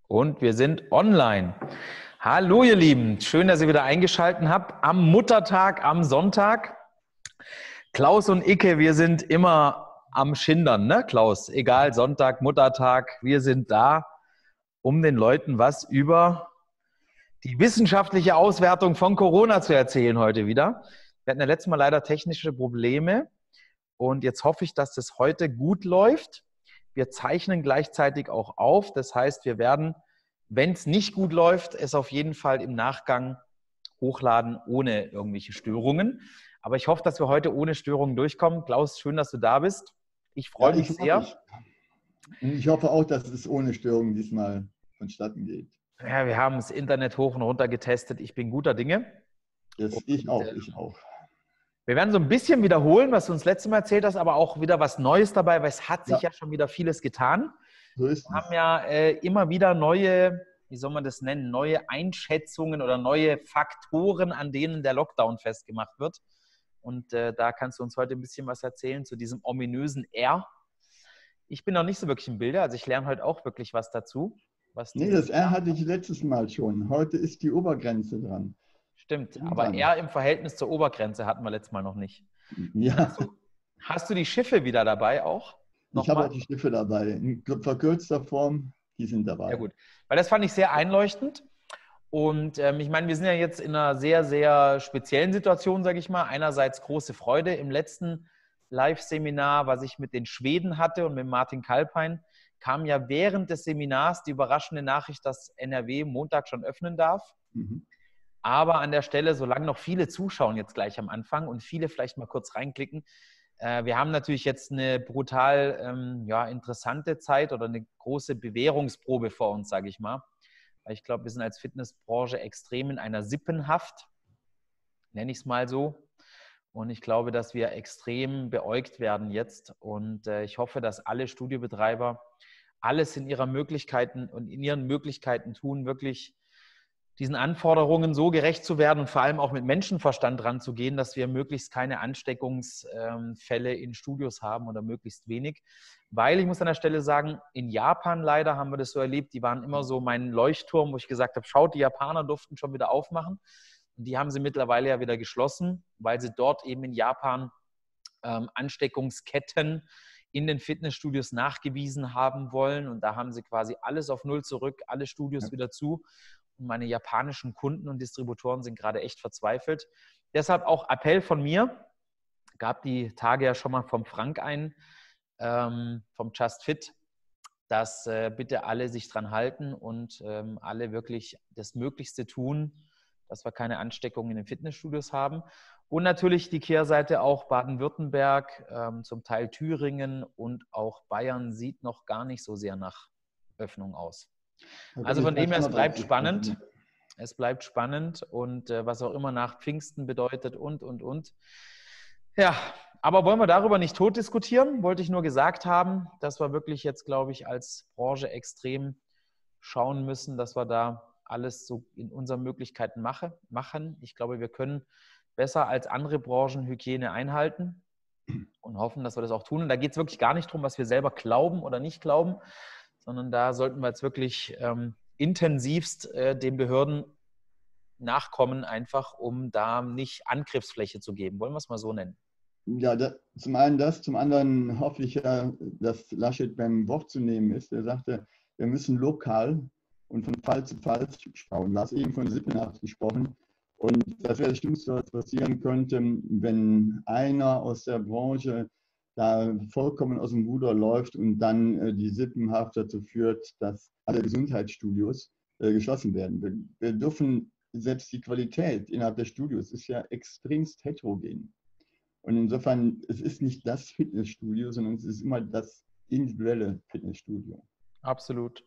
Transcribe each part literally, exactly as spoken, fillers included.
Und wir sind online. Hallo ihr Lieben, schön, dass ihr wieder eingeschaltet habt am Muttertag, am Sonntag. Klaus und Icke, wir sind immer am Schindern, ne Klaus? Egal, Sonntag, Muttertag, wir sind da, um den Leuten was über die wissenschaftliche Auswertung von Corona zu erzählen heute wieder. Wir hatten ja letztes Mal leider technische Probleme und jetzt hoffe ich, dass das heute gut läuft. Wir zeichnen gleichzeitig auch auf, das heißt, wir werden, wenn es nicht gut läuft, es auf jeden Fall im Nachgang hochladen ohne irgendwelche Störungen. Aber ich hoffe, dass wir heute ohne Störungen durchkommen. Klaus, schön, dass du da bist. Ich freue Ja, mich ich sehr. mich. Und ich hoffe auch, dass es ohne Störungen diesmal vonstatten geht. Ja, wir haben das Internet hoch und runter getestet. Ich bin guter Dinge. Das Und, ich auch, äh, ich auch. Wir werden so ein bisschen wiederholen, was du uns letztes Mal erzählt hast, aber auch wieder was Neues dabei, weil es hat sich ja, Ja. schon wieder vieles getan. So ist Wir haben es. ja äh, immer wieder neue, wie soll man das nennen, neue Einschätzungen oder neue Faktoren, an denen der Lockdown festgemacht wird. Und äh, da kannst du uns heute ein bisschen was erzählen zu diesem ominösen R. Ich bin noch nicht so wirklich im Bilde, also ich lerne heute auch wirklich was dazu. Was Nee, das R hatte ich letztes Mal schon. Heute ist die Obergrenze dran. Stimmt, aber Irgendwann. R im Verhältnis zur Obergrenze hatten wir letztes Mal noch nicht. Ja, Hast du, hast du die Schiffe wieder dabei auch? ich habe Nochmal? auch die Schiffe dabei. In verkürzter Form, die sind dabei. Ja gut, weil das fand ich sehr einleuchtend. Und ähm, ich meine, wir sind ja jetzt in einer sehr, sehr speziellen Situation, sage ich mal. Einerseits große Freude im letzten Live-Seminar, was ich mit den Schweden hatte und mit Martin Kalpein, kam ja während des Seminars die überraschende Nachricht, dass N R W Montag schon öffnen darf. Mhm. Aber an der Stelle, solange noch viele zuschauen jetzt gleich am Anfang und viele vielleicht mal kurz reinklicken, äh, wir haben natürlich jetzt eine brutal ähm, ja, interessante Zeit oder eine große Bewährungsprobe vor uns, sage ich mal. Weil ich glaube, wir sind als Fitnessbranche extrem in einer Sippenhaft, nenne ich es mal so. Und ich glaube, dass wir extrem beäugt werden jetzt. Und äh, ich hoffe, dass alle Studiobetreiber alles in ihrer Möglichkeiten und in ihren Möglichkeiten tun, wirklich diesen Anforderungen so gerecht zu werden und vor allem auch mit Menschenverstand ranzugehen, dass wir möglichst keine Ansteckungsfälle in Studios haben oder möglichst wenig. Weil ich muss an der Stelle sagen, in Japan leider haben wir das so erlebt, die waren immer so mein Leuchtturm, wo ich gesagt habe, schaut, die Japaner durften schon wieder aufmachen. Und die haben sie mittlerweile ja wieder geschlossen, weil sie dort eben in Japan ähm, Ansteckungsketten in den Fitnessstudios nachgewiesen haben wollen. Und da haben sie quasi alles auf Null zurück, alle Studios Ja. wieder zu. Und meine japanischen Kunden und Distributoren sind gerade echt verzweifelt. Deshalb auch Appell von mir. Gab die Tage ja schon mal vom Frank ein, ähm, vom Just Fit, dass äh, bitte alle sich dran halten und ähm, alle wirklich das Möglichste tun, dass wir keine Ansteckungen in den Fitnessstudios haben. Und natürlich die Kehrseite auch Baden-Württemberg, ähm, zum Teil Thüringen und auch Bayern sieht noch gar nicht so sehr nach Öffnung aus. Also von dem her, es bleibt spannend. Es bleibt spannend und äh, was auch immer nach Pfingsten bedeutet und, und, und. Ja, aber wollen wir darüber nicht tot diskutieren? Wollte ich nur gesagt haben, dass wir wirklich jetzt, glaube ich, als Branche extrem schauen müssen, dass wir da alles so in unseren Möglichkeiten mache, machen. Ich glaube, wir können besser als andere Branchen Hygiene einhalten und hoffen, dass wir das auch tun. Und da geht es wirklich gar nicht darum, was wir selber glauben oder nicht glauben, sondern da sollten wir jetzt wirklich ähm, intensivst äh, den Behörden nachkommen, einfach um da nicht Angriffsfläche zu geben. Wollen wir es mal so nennen? Ja, da, zum einen das, zum anderen hoffe ich ja, dass Laschet beim Wort zu nehmen ist. Er sagte, wir müssen lokal und von Fall zu Fall schauen. Lars eben von Sippenhaft gesprochen. Und das wäre das Schlimmste, was passieren könnte, wenn einer aus der Branche da vollkommen aus dem Ruder läuft und dann äh, die Sippenhaft dazu führt, dass alle Gesundheitsstudios äh, geschlossen werden. Wir, wir dürfen, selbst die Qualität innerhalb der Studios ist ja extremst heterogen. Und insofern, es ist nicht das Fitnessstudio, sondern es ist immer das individuelle Fitnessstudio. Absolut.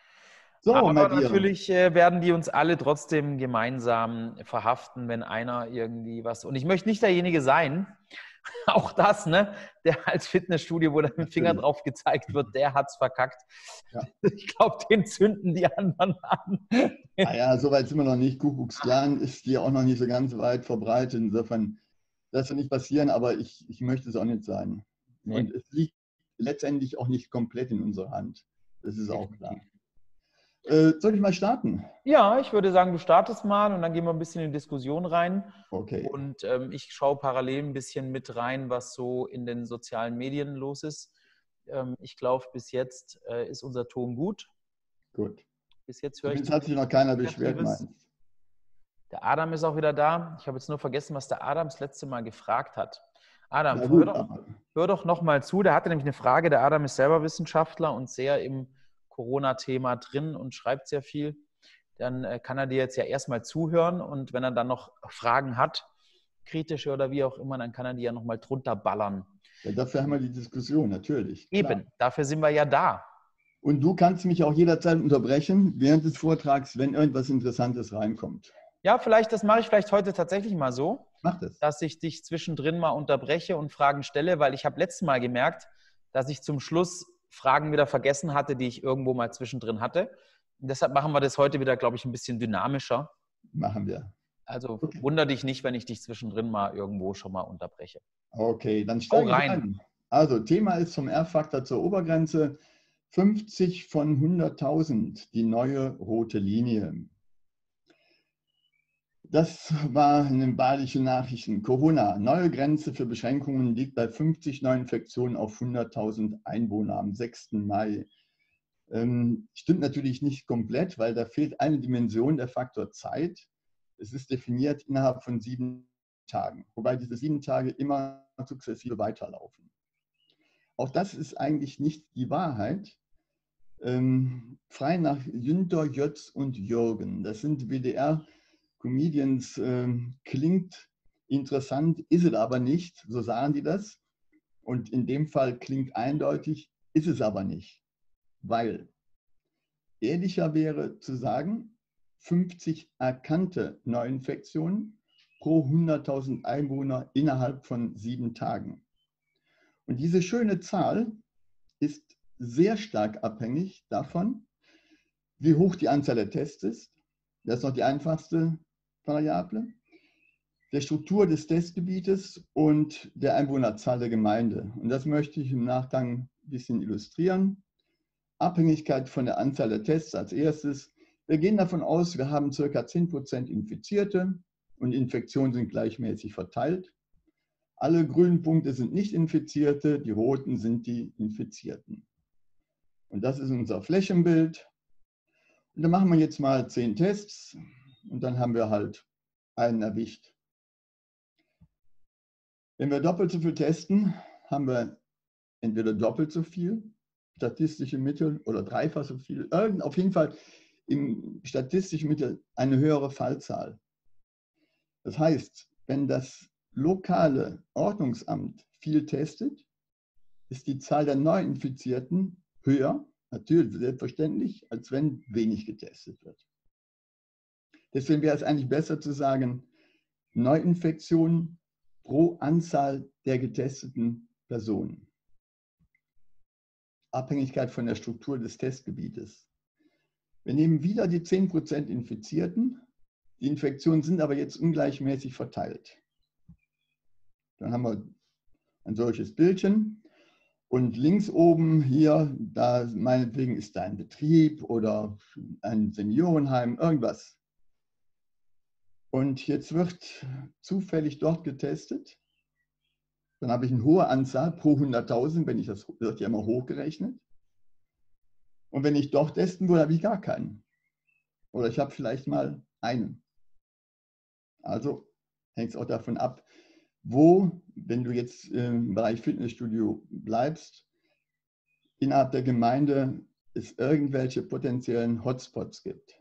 So, Aber mein Lieber. natürlich äh, werden die uns alle trotzdem gemeinsam verhaften, wenn einer irgendwie was... Und ich möchte nicht derjenige sein, auch das, ne, der als Fitnessstudio, wo da mit dem Finger drauf gezeigt wird, der hat's verkackt. Ja. Ich glaube, den zünden die anderen an. Naja, so weit sind wir noch nicht. Kuckucksklan ist hier auch noch nicht so ganz weit verbreitet. Insofern, das wird nicht passieren, aber ich, ich möchte es auch nicht sein. Nee. Und es liegt letztendlich auch nicht komplett in unserer Hand. Das ist auch Definitiv. klar. Äh, soll ich mal starten? Ja, ich würde sagen, du startest mal und dann gehen wir ein bisschen in die Diskussion rein. Okay. Und ähm, ich schaue parallel ein bisschen mit rein, was so in den sozialen Medien los ist. Ähm, ich glaube, bis jetzt äh, ist unser Ton gut. Gut. Bis jetzt höre ich Zumindest hat sich noch keiner beschwert, Negatives. meins. Der Adam ist auch wieder da. Ich habe jetzt nur vergessen, was der Adam das letzte Mal gefragt hat. Adam, Ja hör gut, doch, aber hör doch noch mal zu. Der hatte nämlich eine Frage. Der Adam ist selber Wissenschaftler und sehr im Corona-Thema drin und schreibt sehr viel. Dann äh, kann er dir jetzt ja erstmal zuhören und wenn er dann noch Fragen hat, kritische oder wie auch immer, dann kann er die ja noch mal drunter ballern. ja, dafür haben wir die Diskussion, natürlich. Klar. Eben, dafür sind wir ja da. Und du kannst mich auch jederzeit unterbrechen während des Vortrags, wenn irgendwas Interessantes reinkommt. Ja, vielleicht, das mache ich vielleicht heute tatsächlich mal so, Mach das. dass ich dich zwischendrin mal unterbreche und Fragen stelle, weil ich habe letztes Mal gemerkt, dass ich zum Schluss Fragen wieder vergessen hatte, die ich irgendwo mal zwischendrin hatte. Und deshalb machen wir das heute wieder, glaube ich, ein bisschen dynamischer. Machen wir. Also Okay. wunder dich nicht, wenn ich dich zwischendrin mal irgendwo schon mal unterbreche. Okay, dann Hau steige ich rein. ein. Also, Thema ist vom R-Faktor zur Obergrenze fünfzig von hunderttausend, die neue rote Linie. Das waren badische Nachrichten. Corona, neue Grenze für Beschränkungen liegt bei fünfzig Neuinfektionen auf hunderttausend Einwohner am sechsten Mai. Ähm, stimmt natürlich nicht komplett, weil da fehlt eine Dimension, der Faktor Zeit. Es ist definiert innerhalb von sieben Tagen, wobei diese sieben Tage immer sukzessive weiterlaufen. Auch das ist eigentlich nicht die Wahrheit. Ähm, frei nach Günter, Jötz und Jürgen, das sind W D R-Comedians, ähm, klingt interessant, ist es aber nicht, so sagen die das. Und in dem Fall klingt eindeutig, ist es aber nicht, weil ehrlicher wäre zu sagen, fünfzig erkannte Neuinfektionen pro hunderttausend Einwohner innerhalb von sieben Tagen. Und diese schöne Zahl ist sehr stark abhängig davon, wie hoch die Anzahl der Tests ist. Das ist noch die einfachste Variable. Der Struktur des Testgebietes und der Einwohnerzahl der Gemeinde. Und das möchte ich im Nachgang ein bisschen illustrieren. Abhängigkeit von der Anzahl der Tests als erstes. Wir gehen davon aus, wir haben ca. zehn Prozent Infizierte und Infektionen sind gleichmäßig verteilt. Alle grünen Punkte sind nicht Infizierte, die roten sind die Infizierten. Und das ist unser Flächenbild. Und dann machen wir jetzt mal zehn Tests und dann haben wir halt einen erwischt. Wenn wir doppelt so viel testen, haben wir entweder doppelt so viel statistische Mittel oder dreifach so viel, irgend, auf jeden Fall im statistischen Mittel eine höhere Fallzahl. Das heißt, wenn das lokale Ordnungsamt viel testet, ist die Zahl der Neuinfizierten höher, natürlich selbstverständlich, als wenn wenig getestet wird. Deswegen wäre es eigentlich besser zu sagen, Neuinfektionen pro Anzahl der getesteten Personen. Abhängigkeit von der Struktur des Testgebietes. Wir nehmen wieder die zehn Prozent Infizierten. Die Infektionen sind aber jetzt ungleichmäßig verteilt. Dann haben wir ein solches Bildchen. Und links oben hier, da meinetwegen ist da ein Betrieb oder ein Seniorenheim, irgendwas. Und jetzt wird zufällig dort getestet. Dann habe ich eine hohe Anzahl pro hunderttausend, wenn ich das wird ja immer hochgerechnet. Und wenn ich dort testen würde, habe ich gar keinen. Oder ich habe vielleicht mal einen. Also hängt es auch davon ab, wo, wenn du jetzt im Bereich Fitnessstudio bleibst, innerhalb der Gemeinde es irgendwelche potenziellen Hotspots gibt.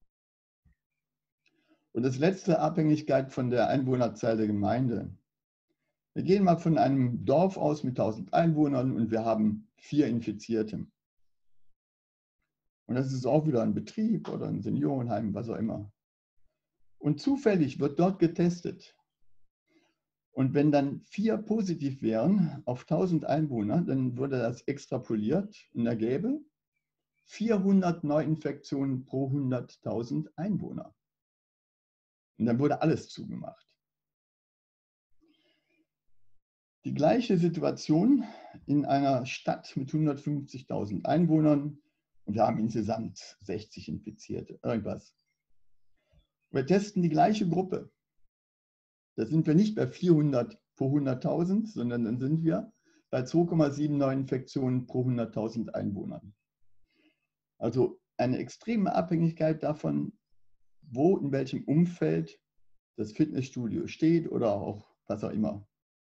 Und das letzte, Abhängigkeit von der Einwohnerzahl der Gemeinde. Wir gehen mal von einem Dorf aus mit tausend Einwohnern und wir haben vier Infizierte. Und das ist auch wieder ein Betrieb oder ein Seniorenheim, was auch immer. Und zufällig wird dort getestet. Und wenn dann vier positiv wären auf tausend Einwohner, dann würde das extrapoliert und ergäbe vierhundert Neuinfektionen pro hunderttausend Einwohner. Und dann wurde alles zugemacht. Die gleiche Situation in einer Stadt mit hundertfünfzigtausend Einwohnern Und wir haben insgesamt sechzig Infizierte, irgendwas. Wir testen die gleiche Gruppe. Da sind wir nicht bei vierhundert pro hunderttausend, sondern dann sind wir bei zwei Komma sieben neun Infektionen pro hunderttausend Einwohnern. Also eine extreme Abhängigkeit davon, wo, in welchem Umfeld das Fitnessstudio steht oder auch was auch immer.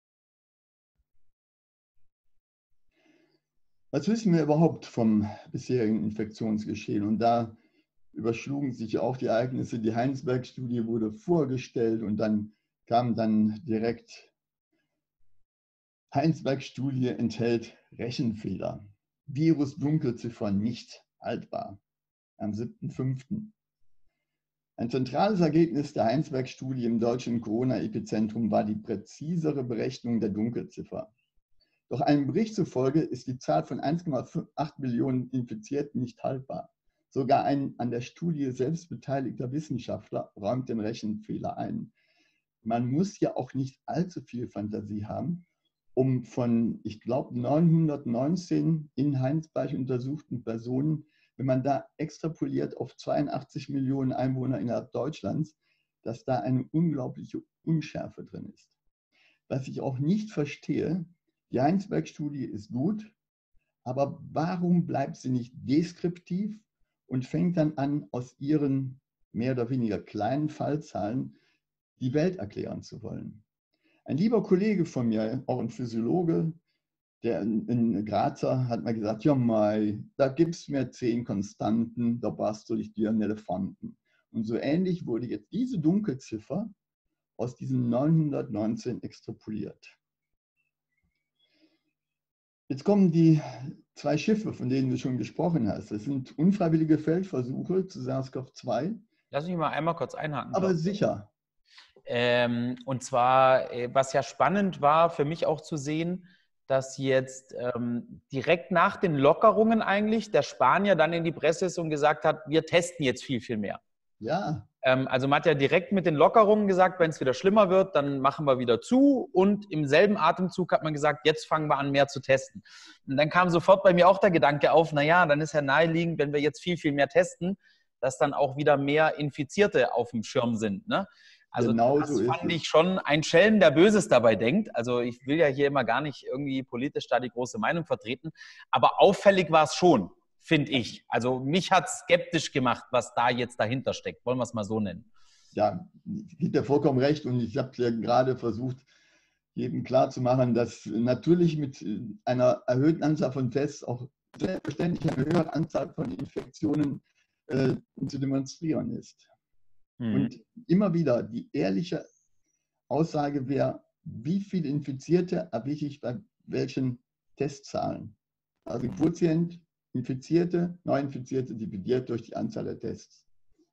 Was wissen wir überhaupt vom bisherigen Infektionsgeschehen? Und da überschlugen sich auch die Ereignisse. Die Heinsberg-Studie wurde vorgestellt und dann kam dann direkt, Heinsberg-Studie enthält Rechenfehler. Virus-Dunkelziffer nicht haltbar. Am siebten fünften Ein zentrales Ergebnis der Heinsberg-Studie im deutschen Corona-Epizentrum war die präzisere Berechnung der Dunkelziffer. Doch einem Bericht zufolge ist die Zahl von eins Komma acht Millionen Infizierten nicht haltbar. Sogar ein an der Studie selbst beteiligter Wissenschaftler räumt den Rechenfehler ein. Man muss ja auch nicht allzu viel Fantasie haben, um von, ich glaube, neunhundertneunzehn in Heinsberg untersuchten Personen, wenn man da extrapoliert auf zweiundachtzig Millionen Einwohner innerhalb Deutschlands, dass da eine unglaubliche Unschärfe drin ist. Was ich auch nicht verstehe, die Heinsberg-Studie ist gut, aber warum bleibt sie nicht deskriptiv und fängt dann an, aus ihren mehr oder weniger kleinen Fallzahlen die Welt erklären zu wollen? Ein lieber Kollege von mir, auch ein Physiologe, der in, in Grazer, hat mir gesagt, ja Mai, da gibt es mir zehn Konstanten, da bastel ich dir einen Elefanten. Und so ähnlich wurde jetzt diese Dunkelziffer aus diesen neunhundertneunzehn extrapoliert. Jetzt kommen die zwei Schiffe, von denen du schon gesprochen hast. Das sind unfreiwillige Feldversuche zu SARS-C o V zwei. Lass mich mal einmal kurz einhaken. Aber sicher. Ähm, und zwar, was ja spannend war für mich auch zu sehen, dass jetzt ähm, direkt nach den Lockerungen eigentlich der Spanier dann in die Presse ist und gesagt hat, wir testen jetzt viel, viel mehr. Ja. Ähm, also man hat ja direkt mit den Lockerungen gesagt, wenn es wieder schlimmer wird, dann machen wir wieder zu. Und im selben Atemzug hat man gesagt, jetzt fangen wir an, mehr zu testen. Und dann kam sofort bei mir auch der Gedanke auf, naja, dann ist ja naheliegend, wenn wir jetzt viel, viel mehr testen, dass dann auch wieder mehr Infizierte auf dem Schirm sind, ne? Also genau das so fand ist ich schon ein Schelm, der Böses dabei denkt. Also ich will ja hier immer gar nicht irgendwie politisch da die große Meinung vertreten. Aber auffällig war es schon, finde ich. Also mich hat es skeptisch gemacht, was da jetzt dahinter steckt. Wollen wir es mal so nennen. Ja, ich gebe dir vollkommen recht. Und ich habe ja gerade versucht, jedem klarzumachen, dass natürlich mit einer erhöhten Anzahl von Tests auch selbstverständlich eine höhere Anzahl von Infektionen äh, zu demonstrieren ist. Mhm. Und immer wieder die ehrliche Aussage wäre, wie viele Infizierte erwische ich bei welchen Testzahlen? Also Quotient Infizierte, Neuinfizierte dividiert durch die Anzahl der Tests.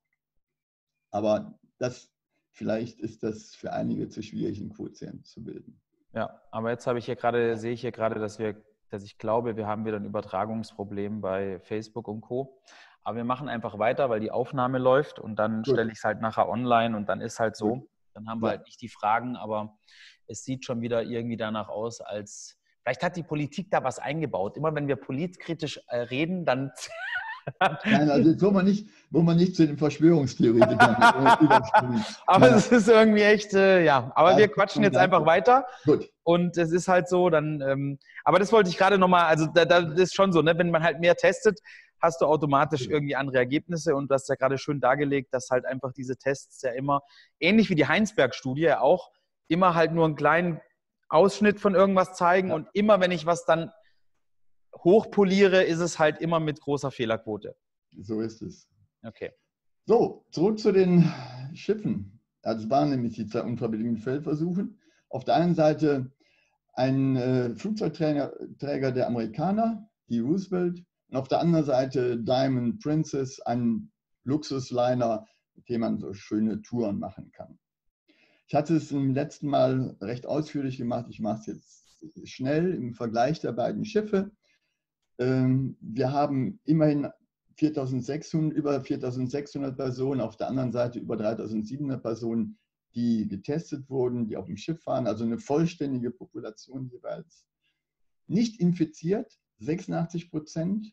Aber das, vielleicht ist das für einige zu schwierig, einen Quotient zu bilden. Ja, aber jetzt habe ich hier gerade, sehe ich hier gerade, dass wir, dass ich glaube, wir haben wieder ein Übertragungsproblem bei Facebook und Co. Aber wir machen einfach weiter, weil die Aufnahme läuft und dann Gut. stelle ich es halt nachher online und dann ist halt so. Gut. Dann haben wir ja. halt nicht die Fragen, aber es sieht schon wieder irgendwie danach aus, als vielleicht hat die Politik da was eingebaut. Immer wenn wir politkritisch äh, reden, dann Nein, also jetzt wollen wir nicht, wollen wir nicht zu den Verschwörungstheoretikern überspringen. Aber ja. es ist irgendwie echt, äh, ja. Aber ja, wir quatschen jetzt einfach weiter. Gut. Und es ist halt so, dann, ähm, aber das wollte ich gerade nochmal, also da, da das ist schon so, ne, wenn man halt mehr testet, hast du automatisch irgendwie andere Ergebnisse und du hast ja gerade schön dargelegt, dass halt einfach diese Tests ja immer, ähnlich wie die Heinsberg-Studie ja auch, immer halt nur einen kleinen Ausschnitt von irgendwas zeigen ja. und immer, wenn ich was dann hochpoliere, ist es halt immer mit großer Fehlerquote. So ist es. Okay. So, zurück zu den Schiffen. Also es waren nämlich die zwei unfreiwilligen Feldversuche. Auf der einen Seite ein äh, Flugzeugträger Träger der Amerikaner, die Roosevelt, und auf der anderen Seite Diamond Princess, ein Luxusliner, mit dem man so schöne Touren machen kann. Ich hatte es im letzten Mal recht ausführlich gemacht. Ich mache es jetzt schnell im Vergleich der beiden Schiffe. Ähm, wir haben immerhin viertausendsechshundert, über viertausendsechshundert Personen, auf der anderen Seite über dreitausendsiebenhundert Personen, die getestet wurden, die auf dem Schiff waren, also eine vollständige Population jeweils. Nicht infiziert, sechsundachtzig Prozent,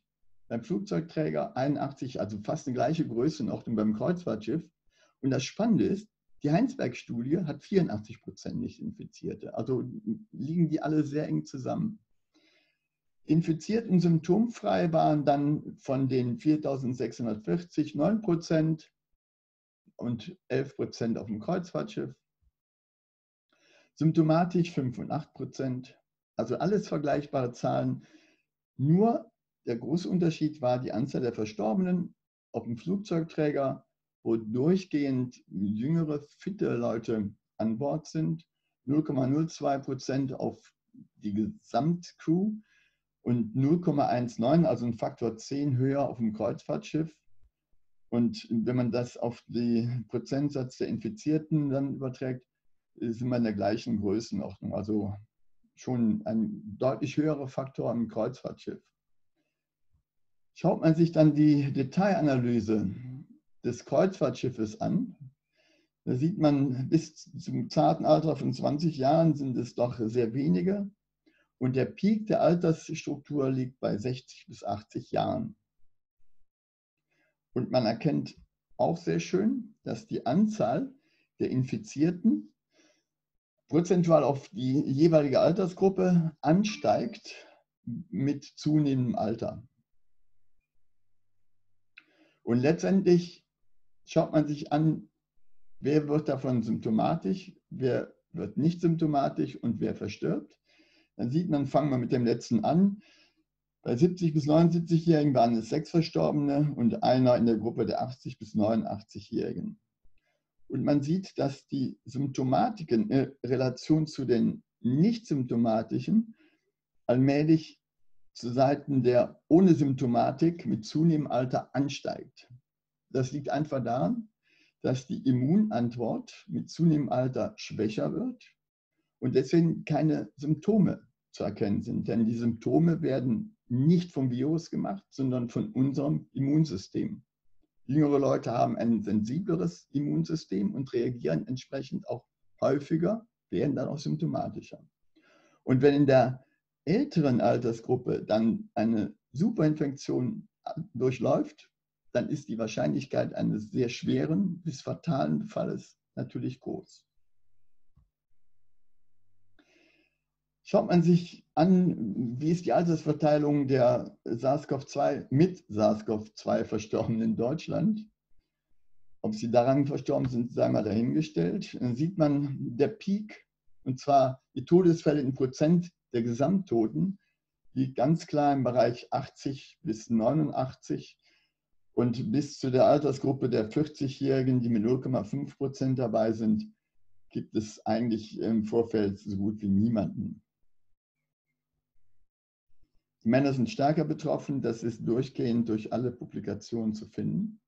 beim Flugzeugträger einundachtzig, also fast eine gleiche Größenordnung beim Kreuzfahrtschiff. Und das Spannende ist, die Heinsberg-Studie hat vierundachtzig Prozent Nicht-Infizierte. Also liegen die alle sehr eng zusammen. Infiziert und symptomfrei waren dann von den viertausendsechshundertvierzig neun Prozent und elf Prozent auf dem Kreuzfahrtschiff. Symptomatisch fünf und acht Prozent. Also alles vergleichbare Zahlen. Nur der große Unterschied war die Anzahl der Verstorbenen auf dem Flugzeugträger, wo durchgehend jüngere, fitte Leute an Bord sind. null Komma null zwei Prozent auf die Gesamtcrew und null Komma neunzehn, also ein Faktor zehn höher auf dem Kreuzfahrtschiff. Und wenn man das auf den Prozentsatz der Infizierten dann überträgt, sind wir in der gleichen Größenordnung. Also schon ein deutlich höherer Faktor im Kreuzfahrtschiff. Schaut man sich dann die Detailanalyse des Kreuzfahrtschiffes an, da sieht man, bis zum zarten Alter von zwanzig Jahren sind es doch sehr wenige. Und der Peak der Altersstruktur liegt bei sechzig bis achtzig Jahren. Und man erkennt auch sehr schön, dass die Anzahl der Infizierten prozentual auf die jeweilige Altersgruppe ansteigt mit zunehmendem Alter. Und letztendlich schaut man sich an, wer wird davon symptomatisch, wer wird nicht symptomatisch und wer verstirbt. Dann sieht man, fangen wir mit dem letzten an. Bei siebzig bis neunundsiebzig-Jährigen waren es sechs Verstorbene und einer in der Gruppe der achtzig bis neunundachtzig-Jährigen. Und man sieht, dass die Symptomatik in Relation zu den nicht-symptomatischen allmählich zu Seiten der ohne Symptomatik mit zunehmendem Alter ansteigt. Das liegt einfach daran, dass die Immunantwort mit zunehmendem Alter schwächer wird und deswegen keine Symptome zu erkennen sind. Denn die Symptome werden nicht vom Virus gemacht, sondern von unserem Immunsystem. Jüngere Leute haben ein sensibleres Immunsystem und reagieren entsprechend auch häufiger, werden dann auch symptomatischer. Und wenn in der älteren Altersgruppe dann eine Superinfektion durchläuft, dann ist die Wahrscheinlichkeit eines sehr schweren bis fatalen Befalles natürlich groß. Schaut man sich an, wie ist die Altersverteilung der SARS-C o V zwei mit SARS-C o V zwei Verstorbenen in Deutschland. Ob sie daran verstorben sind, sei mal dahingestellt. Dann sieht man, der Peak, und zwar die Todesfälle in Prozent der Gesamttoten, liegt ganz klar im Bereich achtzig bis neunundachtzig. Und bis zu der Altersgruppe der vierzig-Jährigen, die mit null Komma fünf Prozent dabei sind, gibt es eigentlich im Vorfeld so gut wie niemanden. Die Männer sind stärker betroffen, das ist durchgehend durch alle Publikationen zu finden.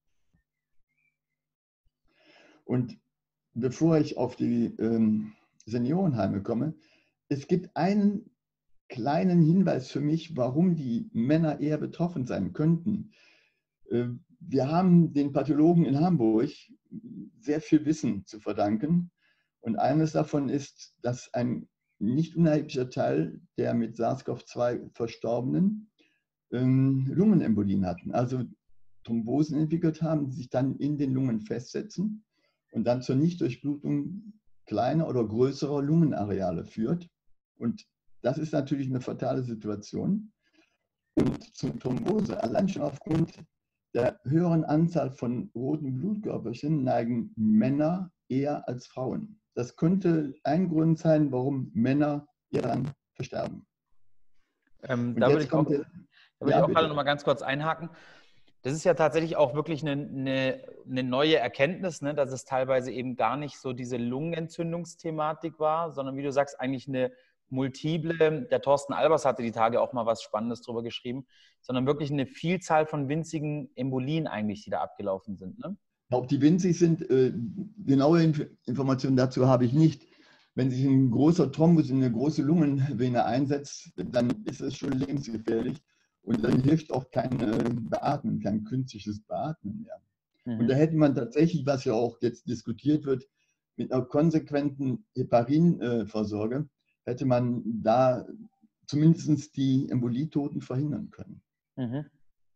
Und bevor ich auf die ähm, Seniorenheime komme, es gibt einen kleinen Hinweis für mich, warum die Männer eher betroffen sein könnten. Äh, wir haben den Pathologen in Hamburg sehr viel Wissen zu verdanken. Und eines davon ist, dass ein nicht unerheblicher Teil der mit SARS-C o V zwei Verstorbenen ähm, Lungenembolien hatten, also Thrombosen entwickelt haben, die sich dann in den Lungen festsetzen und dann zur Nichtdurchblutung kleiner oder größerer Lungenareale führt. Und das ist natürlich eine fatale Situation. Und zur Thrombose, allein schon aufgrund der höheren Anzahl von roten Blutkörperchen, neigen Männer eher als Frauen. Das könnte ein Grund sein, warum Männer eher daran versterben. Ähm, da würde ich auch, da würde ja, ich auch gerade noch mal ganz kurz einhaken. Das ist ja tatsächlich auch wirklich eine, eine, eine neue Erkenntnis, ne, dass es teilweise eben gar nicht so diese Lungenentzündungsthematik war, sondern wie du sagst, eigentlich eine multiple, der Thorsten Albers hatte die Tage auch mal was Spannendes drüber geschrieben, sondern wirklich eine Vielzahl von winzigen Embolien eigentlich, die da abgelaufen sind. Ne? Ob die winzig sind, äh, genaue Inf Informationen dazu habe ich nicht. Wenn sich ein großer Thrombus in eine große Lungenvene einsetzt, dann ist es schon lebensgefährlich und dann hilft auch kein äh, Beatmen, kein künstliches Beatmen mehr. Mhm. Und da hätte man tatsächlich, was ja auch jetzt diskutiert wird, mit einer konsequenten Heparinvorsorge, äh, hätte man da zumindest die Embolietoten verhindern können. Mhm.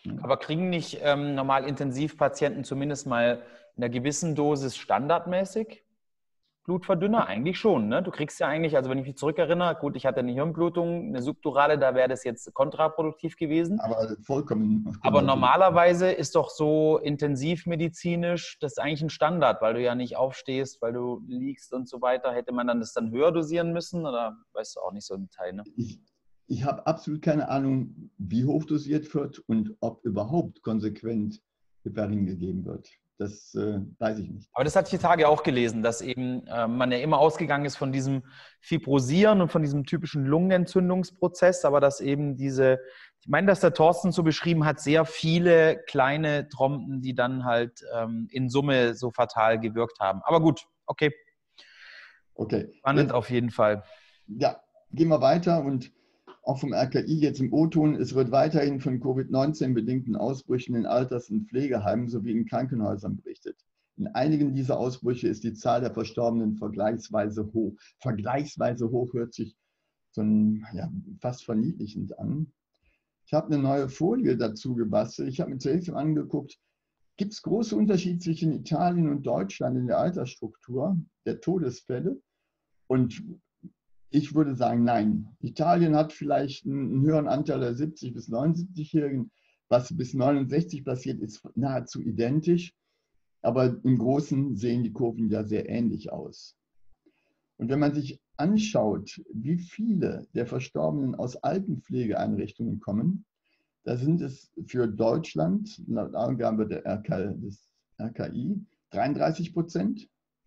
Aber kriegen nicht ähm, normal Intensivpatienten zumindest mal in einer gewissen Dosis standardmäßig Blutverdünner? Eigentlich schon, ne? Du kriegst ja eigentlich, also wenn ich mich zurückerinnere, gut, ich hatte eine Hirnblutung, eine subdurale, da wäre das jetzt kontraproduktiv gewesen. Aber vollkommen. Aber Genau. normalerweise ist doch so intensivmedizinisch das eigentlich ein Standard, weil du ja nicht aufstehst, weil du liegst und so weiter. Hätte man dann das dann höher dosieren müssen oder weißt du auch nicht so im Detail, ne? Ich, ich habe absolut keine Ahnung, wie hoch dosiert wird und ob überhaupt konsequent Heparin gegeben wird. Das äh, weiß ich nicht. Aber das hatte ich die Tage auch gelesen, dass eben äh, man ja immer ausgegangen ist von diesem Fibrosieren und von diesem typischen Lungenentzündungsprozess, aber dass eben diese, ich meine, dass der Thorsten so beschrieben hat, sehr viele kleine Trompen, die dann halt ähm, in Summe so fatal gewirkt haben. Aber gut, okay. Okay. Spannend Jetzt, auf jeden Fall. ja, gehen wir weiter und auch vom R K I jetzt im O-Ton. Es wird weiterhin von Covid neunzehn bedingten Ausbrüchen in Alters- und Pflegeheimen sowie in Krankenhäusern berichtet. In einigen dieser Ausbrüche ist die Zahl der Verstorbenen vergleichsweise hoch. Vergleichsweise hoch hört sich so ein, ja, fast verniedlichend an. Ich habe eine neue Folie dazu gebastelt. Ich habe mir zuerst angeguckt, gibt es große Unterschiede zwischen Italien und Deutschland in der Altersstruktur der Todesfälle? Und ich würde sagen, nein. Italien hat vielleicht einen höheren Anteil der siebzig- bis neunundsiebzig-Jährigen. Was bis neunundsechzig passiert, ist nahezu identisch. Aber im Großen sehen die Kurven ja sehr ähnlich aus. Und wenn man sich anschaut, wie viele der Verstorbenen aus Altenpflegeeinrichtungen kommen, da sind es für Deutschland, laut Angabe der R K, des R K I, dreiunddreißig Prozent.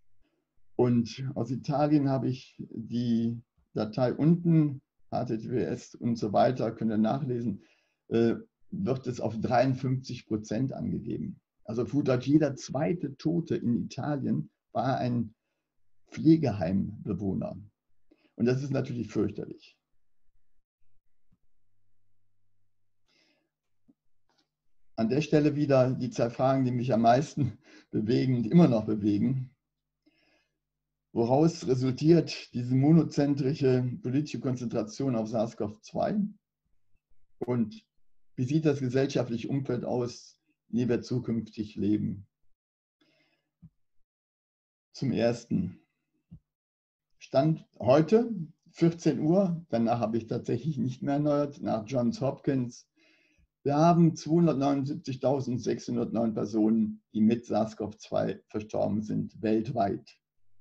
Und aus Italien habe ich die Datei unten, H T T P S und so weiter, könnt ihr nachlesen, äh, wird es auf dreiundfünfzig Prozent angegeben. Also Futat, jeder zweite Tote in Italien war ein Pflegeheimbewohner. Und das ist natürlich fürchterlich. An der Stelle wieder die zwei Fragen, die mich am meisten bewegen und immer noch bewegen. Woraus resultiert diese monozentrische politische Konzentration auf SARS-CoV zwei? Und wie sieht das gesellschaftliche Umfeld aus, in dem wir zukünftig leben? Zum Ersten. Stand heute, vierzehn Uhr, danach habe ich tatsächlich nicht mehr erneuert, nach Johns Hopkins. Wir haben zweihundertneunundsiebzigtausendsechshundertneun Personen, die mit SARS-CoV zwei verstorben sind, weltweit.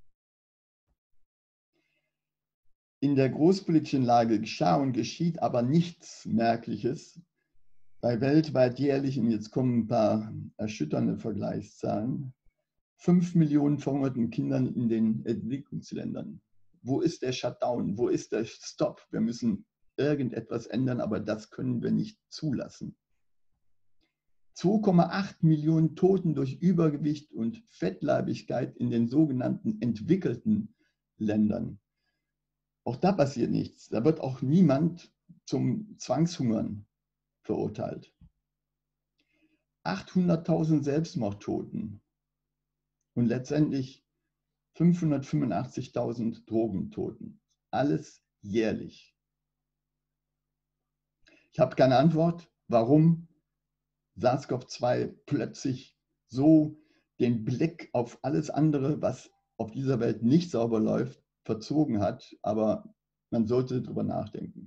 In der großpolitischen Lage geschah und geschieht aber nichts Merkliches. Bei weltweit jährlich, und jetzt kommen ein paar erschütternde Vergleichszahlen, fünf Millionen verhungerten Kindern in den Entwicklungsländern. Wo ist der Shutdown? Wo ist der Stop? Wir müssen irgendetwas ändern, aber das können wir nicht zulassen. zwei Komma acht Millionen Toten durch Übergewicht und Fettleibigkeit in den sogenannten entwickelten Ländern. Auch da passiert nichts. Da wird auch niemand zum Zwangshungern verurteilt. achthunderttausend Selbstmordtoten und letztendlich fünfhundertfünfundachtzigtausend Drogentoten. Alles jährlich. Ich habe keine Antwort, warum SARS-CoV zwei plötzlich so den Blick auf alles andere, was auf dieser Welt nicht sauber läuft, verzogen hat, aber man sollte darüber nachdenken.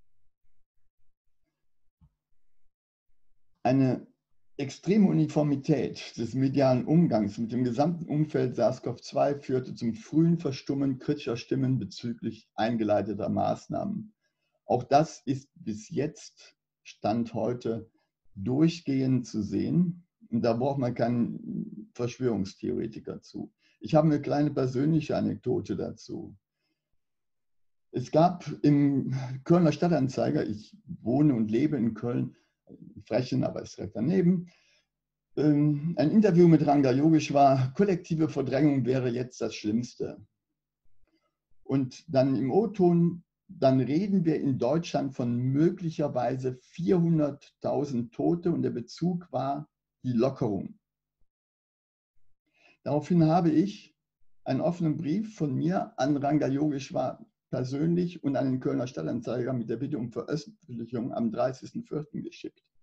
Eine extreme Uniformität des medialen Umgangs mit dem gesamten Umfeld SARS-CoV zwei führte zum frühen Verstummen kritischer Stimmen bezüglich eingeleiteter Maßnahmen. Auch das ist bis jetzt, Stand heute, durchgehend zu sehen. Und da braucht man keinen Verschwörungstheoretiker zu. Ich habe eine kleine persönliche Anekdote dazu. Es gab im Kölner Stadtanzeiger, ich wohne und lebe in Köln, Frechen, aber ist direkt daneben, ein Interview mit Ranga Yogeshwar, kollektive Verdrängung wäre jetzt das Schlimmste. Und dann im O-Ton, dann reden wir in Deutschland von möglicherweise vierhunderttausend Tote und der Bezug war die Lockerung. Daraufhin habe ich einen offenen Brief von mir an Ranga Yogeshwar persönlich und an den Kölner Stadtanzeiger mit der Bitte um Veröffentlichung am dreißigsten vierten geschickt.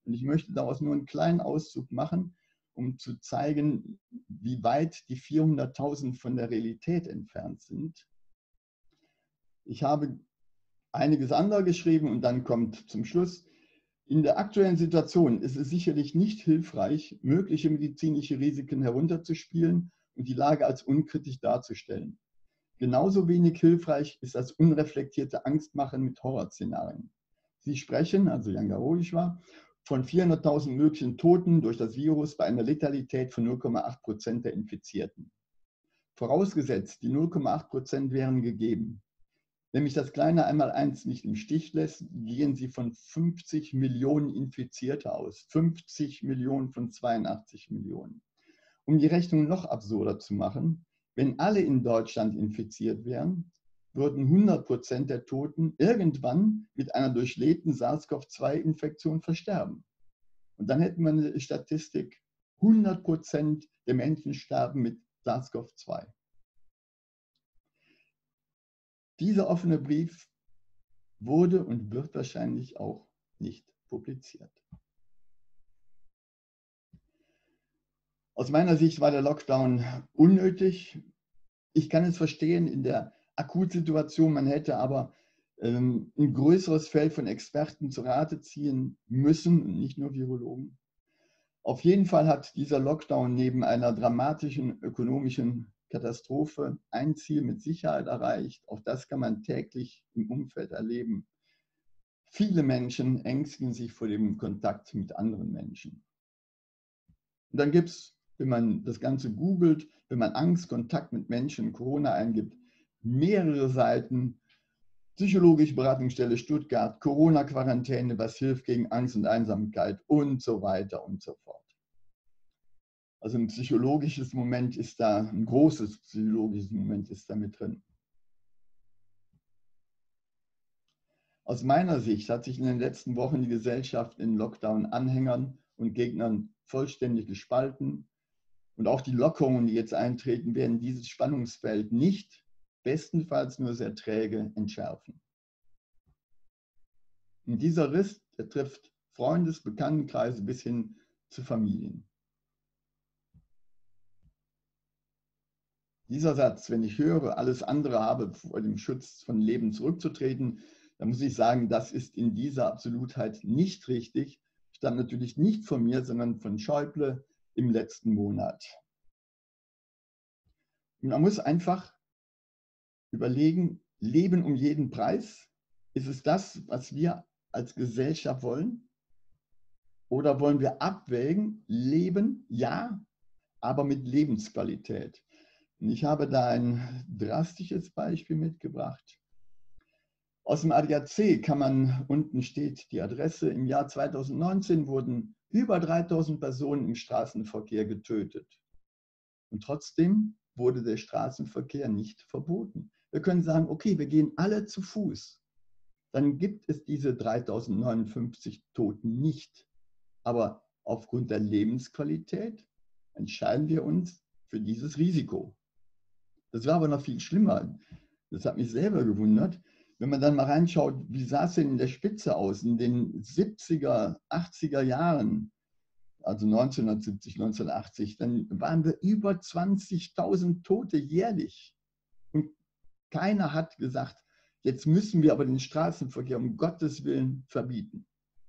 Und ich möchte daraus nur einen kleinen Auszug machen, um zu zeigen, wie weit die vierhunderttausend von der Realität entfernt sind. Ich habe einiges andere geschrieben und dann kommt zum Schluss: In der aktuellen Situation ist es sicherlich nicht hilfreich, mögliche medizinische Risiken herunterzuspielen und die Lage als unkritisch darzustellen. Genauso wenig hilfreich ist das unreflektierte Angstmachen mit Horrorszenarien. Sie sprechen, also Jan Garoischwa, von vierhunderttausend möglichen Toten durch das Virus bei einer Letalität von null Komma acht Prozent der Infizierten. Vorausgesetzt, die null Komma acht Prozent wären gegeben. Wenn mich das kleine Einmaleins nicht im Stich lässt, gehen Sie von fünfzig Millionen Infizierte aus. fünfzig Millionen von zweiundachtzig Millionen. Um die Rechnung noch absurder zu machen, wenn alle in Deutschland infiziert wären, würden hundert Prozent der Toten irgendwann mit einer durchlebten SARS-CoV zwei Infektion versterben. Und dann hätten wir eine Statistik, hundert Prozent der Menschen sterben mit SARS-CoV zwei. Dieser offene Brief wurde und wird wahrscheinlich auch nicht publiziert. Aus meiner Sicht war der Lockdown unnötig. Ich kann es verstehen in der Akutsituation, man hätte aber ähm, ein größeres Feld von Experten zu Rate ziehen müssen und nicht nur Virologen. Auf jeden Fall hat dieser Lockdown neben einer dramatischen ökonomischen Katastrophe ein Ziel mit Sicherheit erreicht. Auch das kann man täglich im Umfeld erleben. Viele Menschen ängstigen sich vor dem Kontakt mit anderen Menschen. Und dann gibt es, wenn man das Ganze googelt, wenn man Angst, Kontakt mit Menschen, Corona eingibt, mehrere Seiten: Psychologische Beratungsstelle Stuttgart, Corona-Quarantäne, was hilft gegen Angst und Einsamkeit und so weiter und so fort. Also ein psychologisches Moment ist da, ein großes psychologisches Moment ist da mit drin. Aus meiner Sicht hat sich in den letzten Wochen die Gesellschaft in Lockdown-Anhängern und Gegnern vollständig gespalten. Und auch die Lockerungen, die jetzt eintreten, werden dieses Spannungsfeld nicht, bestenfalls nur sehr träge, entschärfen. Und dieser Riss, der trifft Freundes-, Bekanntenkreise bis hin zu Familien. Dieser Satz, wenn ich höre, alles andere habe, vor dem Schutz von Leben zurückzutreten, dann muss ich sagen, das ist in dieser Absolutheit nicht richtig. Stammt natürlich nicht von mir, sondern von Schäuble im letzten Monat. Und man muss einfach überlegen, Leben um jeden Preis, ist es das, was wir als Gesellschaft wollen? Oder wollen wir abwägen, Leben, ja, aber mit Lebensqualität? Und ich habe da ein drastisches Beispiel mitgebracht. Aus dem A D A C kann man, unten steht die Adresse, im Jahr zweitausendneunzehn wurden über dreitausend Personen im Straßenverkehr getötet. Und trotzdem wurde der Straßenverkehr nicht verboten. Wir können sagen, okay, wir gehen alle zu Fuß. Dann gibt es diese dreitausendneunundfünfzig Toten nicht. Aber aufgrund der Lebensqualität entscheiden wir uns für dieses Risiko. Das war aber noch viel schlimmer. Das hat mich selber gewundert. Wenn man dann mal reinschaut, wie sah es denn in der Spitze aus? In den siebziger, achtziger Jahren, also neunzehnhundertsiebzig, neunzehnhundertachtzig, dann waren wir über zwanzigtausend Tote jährlich. Und keiner hat gesagt, jetzt müssen wir aber den Straßenverkehr um Gottes Willen verbieten.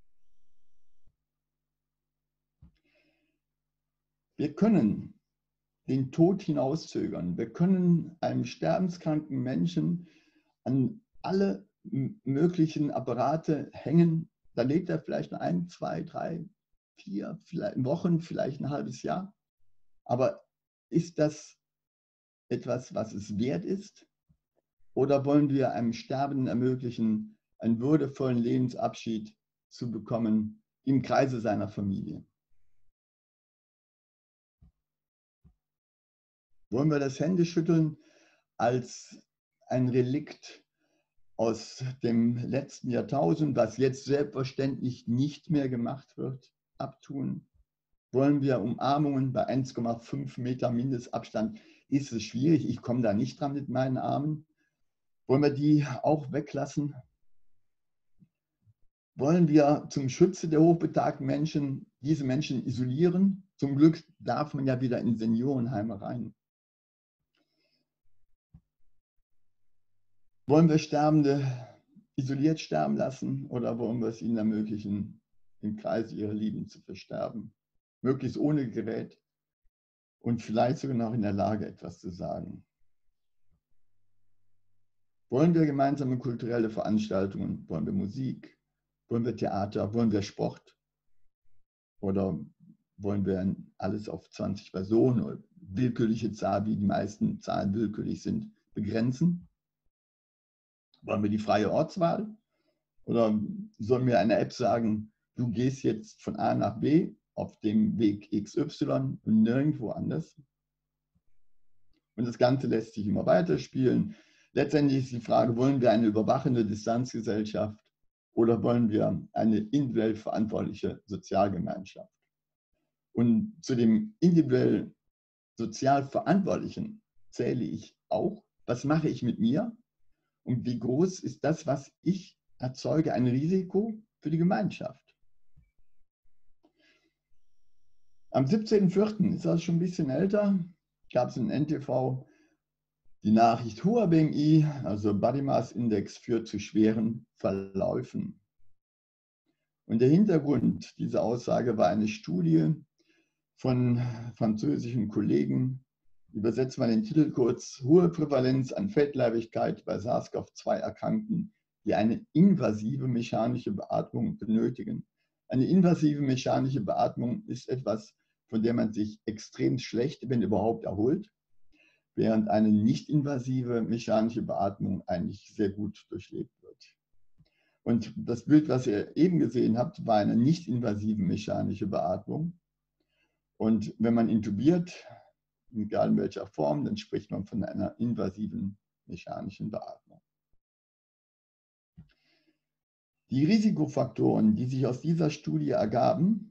Wir können den Tod hinauszögern. Wir können einem sterbenskranken Menschen an alle möglichen Apparate hängen. Da lebt er vielleicht ein, zwei, drei, vier vielleicht Wochen, vielleicht ein halbes Jahr. Aber ist das etwas, was es wert ist? Oder wollen wir einem Sterbenden ermöglichen, einen würdevollen Lebensabschied zu bekommen im Kreise seiner Familie? Wollen wir das Händeschütteln als ein Relikt aus dem letzten Jahrtausend, was jetzt selbstverständlich nicht mehr gemacht wird, abtun? Wollen wir Umarmungen bei eins Komma fünf Meter Mindestabstand? Ist es schwierig, ich komme da nicht dran mit meinen Armen. Wollen wir die auch weglassen? Wollen wir zum Schutze der hochbetagten Menschen diese Menschen isolieren? Zum Glück darf man ja wieder in Seniorenheime rein. Wollen wir Sterbende isoliert sterben lassen oder wollen wir es ihnen ermöglichen, im Kreis ihrer Lieben zu versterben? Möglichst ohne Gerät und vielleicht sogar noch in der Lage, etwas zu sagen. Wollen wir gemeinsame kulturelle Veranstaltungen? Wollen wir Musik? Wollen wir Theater? Wollen wir Sport? Oder wollen wir alles auf zwanzig Personen oder willkürliche Zahl, wie die meisten Zahlen willkürlich sind, begrenzen? Wollen wir die freie Ortswahl? Oder sollen wir einer App sagen, du gehst jetzt von A nach B auf dem Weg X Y und nirgendwo anders? Und das Ganze lässt sich immer weiterspielen. Letztendlich ist die Frage, wollen wir eine überwachende Distanzgesellschaft oder wollen wir eine individuell verantwortliche Sozialgemeinschaft? Und zu dem individuell sozial Verantwortlichen zähle ich auch, was mache ich mit mir und wie groß ist das, was ich erzeuge, ein Risiko für die Gemeinschaft. Am siebzehnten vierten ist das schon ein bisschen älter, gab es in N T V die Nachricht hoher B M I, also Body Mass Index, führt zu schweren Verläufen. Und der Hintergrund dieser Aussage war eine Studie von französischen Kollegen. Übersetzt man den Titel kurz: Hohe Prävalenz an Fettleibigkeit bei SARS CoV zwei Erkrankten, die eine invasive mechanische Beatmung benötigen. Eine invasive mechanische Beatmung ist etwas, von der man sich extrem schlecht, wenn überhaupt, erholt, während eine nicht-invasive mechanische Beatmung eigentlich sehr gut durchlebt wird. Und das Bild, was ihr eben gesehen habt, war eine nicht-invasive mechanische Beatmung. Und wenn man intubiert, egal in welcher Form, dann spricht man von einer invasiven mechanischen Beatmung. Die Risikofaktoren, die sich aus dieser Studie ergaben,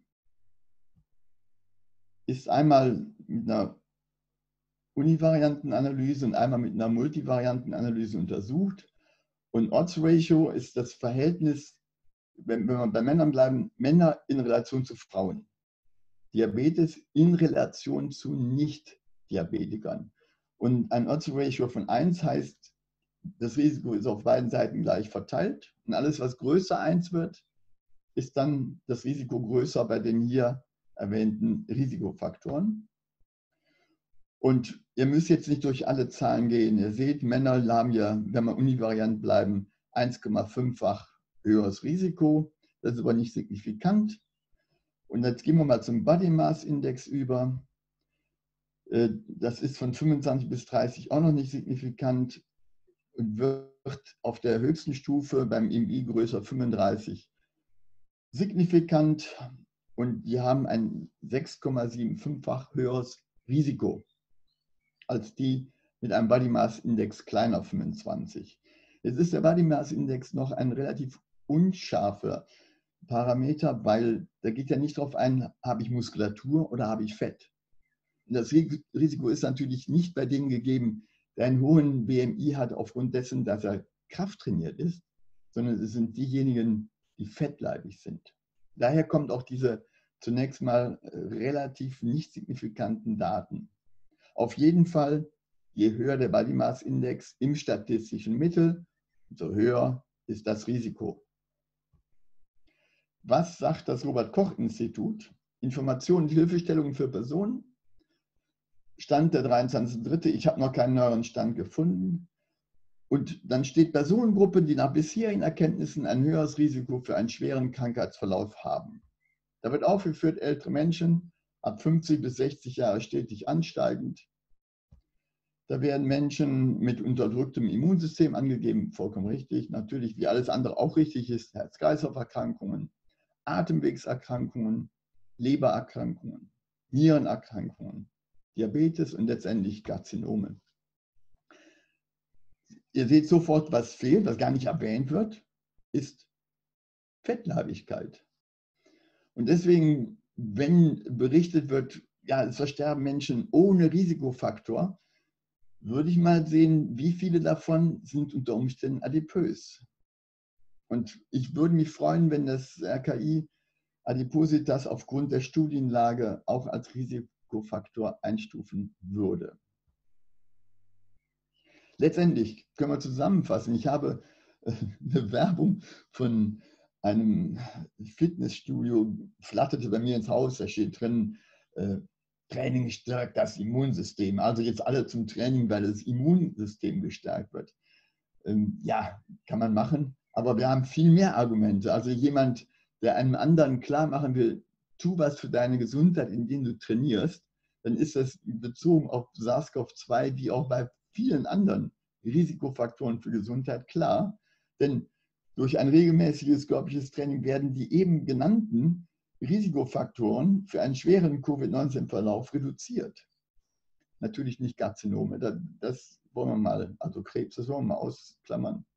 ist einmal mit einer Univariantenanalyse und einmal mit einer Multivariantenanalyse untersucht. Und Odds Ratio ist das Verhältnis, wenn, wenn wir bei Männern bleiben, Männer in Relation zu Frauen. Diabetes in Relation zu Nicht-Diabetikern. Und ein Odds Ratio von eins heißt, das Risiko ist auf beiden Seiten gleich verteilt. Und alles, was größer eins wird, ist dann das Risiko größer bei den hier erwähnten Risikofaktoren. Und ihr müsst jetzt nicht durch alle Zahlen gehen. Ihr seht, Männer haben ja, wenn wir univariant bleiben, eins Komma fünffach höheres Risiko. Das ist aber nicht signifikant. Und jetzt gehen wir mal zum Body Mass Index über. Das ist von fünfundzwanzig bis dreißig auch noch nicht signifikant und wird auf der höchsten Stufe beim M I größer fünfunddreißig signifikant. Und die haben ein sechs Komma fünfundsiebzig-fach höheres Risiko als die mit einem Body Mass Index kleiner fünfundzwanzig. Jetzt ist der Body Mass Index noch ein relativ unscharfer Parameter, weil da geht ja nicht darauf ein, habe ich Muskulatur oder habe ich Fett. Und das Risiko ist natürlich nicht bei denen gegeben, der einen hohen B M I hat aufgrund dessen, dass er krafttrainiert ist, sondern es sind diejenigen, die fettleibig sind. Daher kommt auch diese zunächst mal relativ nicht signifikanten Daten. Auf jeden Fall, je höher der Body Mass Index im statistischen Mittel, umso höher ist das Risiko. Was sagt das Robert-Koch-Institut? Informationen und Hilfestellungen für Personen. Stand der dreiundzwanzigste dritte Ich habe noch keinen neueren Stand gefunden. Und dann steht Personengruppe, die nach bisherigen Erkenntnissen ein höheres Risiko für einen schweren Krankheitsverlauf haben. Da wird aufgeführt, ältere Menschen ab fünfzig bis sechzig Jahre stetig ansteigend. Da werden Menschen mit unterdrücktem Immunsystem angegeben, vollkommen richtig. Natürlich, wie alles andere auch richtig ist, Herz-Kreislauf-Erkrankungen, Atemwegserkrankungen, Lebererkrankungen, Nierenerkrankungen, Diabetes und letztendlich Karzinome. Ihr seht sofort, was fehlt, was gar nicht erwähnt wird, ist Fettleibigkeit. Und deswegen, wenn berichtet wird, ja, es versterben Menschen ohne Risikofaktor, würde ich mal sehen, wie viele davon sind unter Umständen adipös. Und ich würde mich freuen, wenn das R K I Adipositas aufgrund der Studienlage auch als Risikofaktor einstufen würde. Letztendlich können wir zusammenfassen. Ich habe eine Werbung von einem Fitnessstudio, flatterte bei mir ins Haus, da steht drin, äh, Training stärkt das Immunsystem. Also jetzt alle zum Training, weil das Immunsystem gestärkt wird. Ähm, ja, kann man machen, aber wir haben viel mehr Argumente. Also jemand, der einem anderen klar machen will, tu was für deine Gesundheit, indem du trainierst, dann ist das bezogen auf SARS-CoV zwei wie auch bei vielen anderen Risikofaktoren für Gesundheit klar. Denn durch ein regelmäßiges körperliches Training werden die eben genannten Risikofaktoren für einen schweren Covid neunzehn Verlauf reduziert. Natürlich nicht Karzinome, das, das wollen wir mal, also Krebs, das wollen wir mal ausklammern.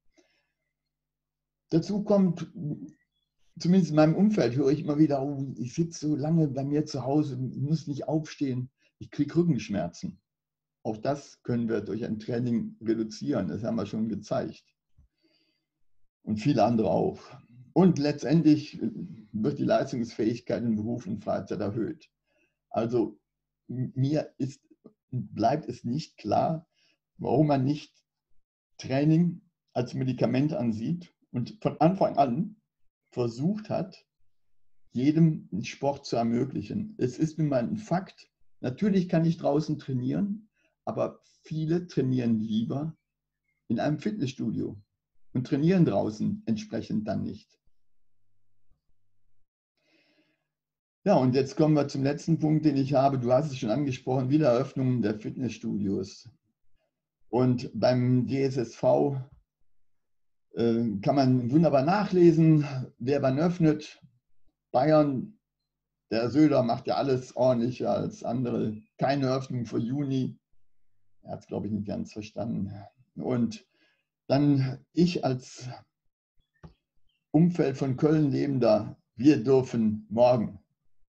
Dazu kommt, zumindest in meinem Umfeld höre ich immer wieder, oh, ich sitze so lange bei mir zu Hause, muss nicht aufstehen, ich kriege Rückenschmerzen. Auch das können wir durch ein Training reduzieren, das haben wir schon gezeigt. Und viele andere auch. Und letztendlich wird die Leistungsfähigkeit in Beruf und Freizeit erhöht. Also mir ist, bleibt es nicht klar, warum man nicht Training als Medikament ansieht und von Anfang an versucht hat, jedem Sport zu ermöglichen. Es ist nun mal ein Fakt, natürlich kann ich draußen trainieren, aber viele trainieren lieber in einem Fitnessstudio und trainieren draußen entsprechend dann nicht. Ja, und jetzt kommen wir zum letzten Punkt, den ich habe. Du hast es schon angesprochen, Wiedereröffnung der Fitnessstudios. Und beim D S S V äh, kann man wunderbar nachlesen, wer wann öffnet. Bayern, der Söder macht ja alles ordentlicher als andere. Keine Öffnung für Juni. Er hat es, glaube ich, nicht ganz verstanden. Und dann ich als Umfeld von Köln lebender, wir dürfen morgen.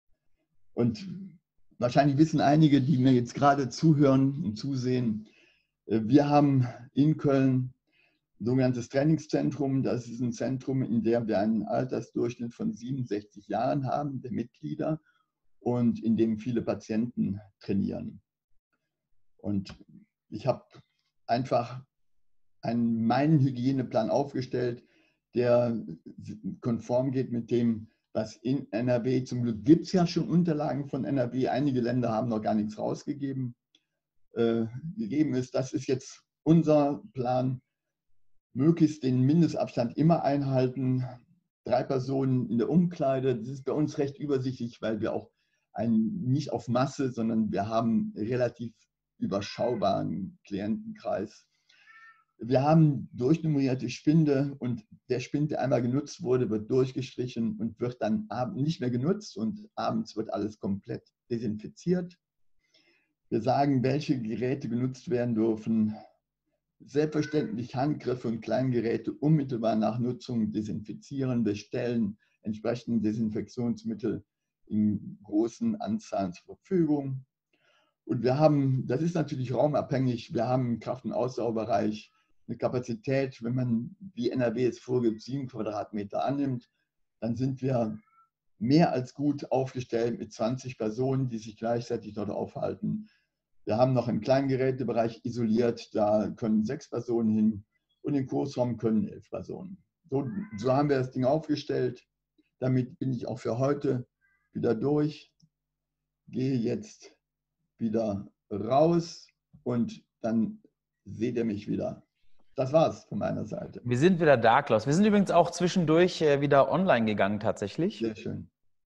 Und wahrscheinlich wissen einige, die mir jetzt gerade zuhören und zusehen, wir haben in Köln ein sogenanntes Trainingszentrum. Das ist ein Zentrum, in dem wir einen Altersdurchschnitt von siebenundsechzig Jahren haben, der Mitglieder, und in dem viele Patienten trainieren. Und ich habe einfach einen, meinen Hygieneplan aufgestellt, der konform geht mit dem, was in N R W, zum Glück gibt es ja schon Unterlagen von N R W, einige Länder haben noch gar nichts rausgegeben, äh, gegeben ist. Das ist jetzt unser Plan, möglichst den Mindestabstand immer einhalten, drei Personen in der Umkleide. Das ist bei uns recht übersichtlich, weil wir auch ein, nicht auf Masse, sondern wir haben relativ überschaubaren Klientenkreis. Wir haben durchnummerierte Spinde und der Spind, der einmal genutzt wurde, wird durchgestrichen und wird dann nicht mehr genutzt und abends wird alles komplett desinfiziert. Wir sagen, welche Geräte genutzt werden dürfen. Selbstverständlich Handgriffe und Kleingeräte unmittelbar nach Nutzung desinfizieren. Wir stellen entsprechende Desinfektionsmittel in großen Anzahlen zur Verfügung. Und wir haben, das ist natürlich raumabhängig, wir haben im Kraft- und Aussaubereich eine Kapazität, wenn man, wie N R W es vorgibt, sieben Quadratmeter annimmt, dann sind wir mehr als gut aufgestellt mit zwanzig Personen, die sich gleichzeitig dort aufhalten. Wir haben noch einen kleinen Gerätebereich isoliert, da können sechs Personen hin und im Kursraum können elf Personen. So, so haben wir das Ding aufgestellt. Damit bin ich auch für heute wieder durch. Gehe jetzt wieder raus und dann seht ihr mich wieder. Das war's von meiner Seite. Wir sind wieder da, Klaus. Wir sind übrigens auch zwischendurch äh, wieder online gegangen tatsächlich. Sehr schön.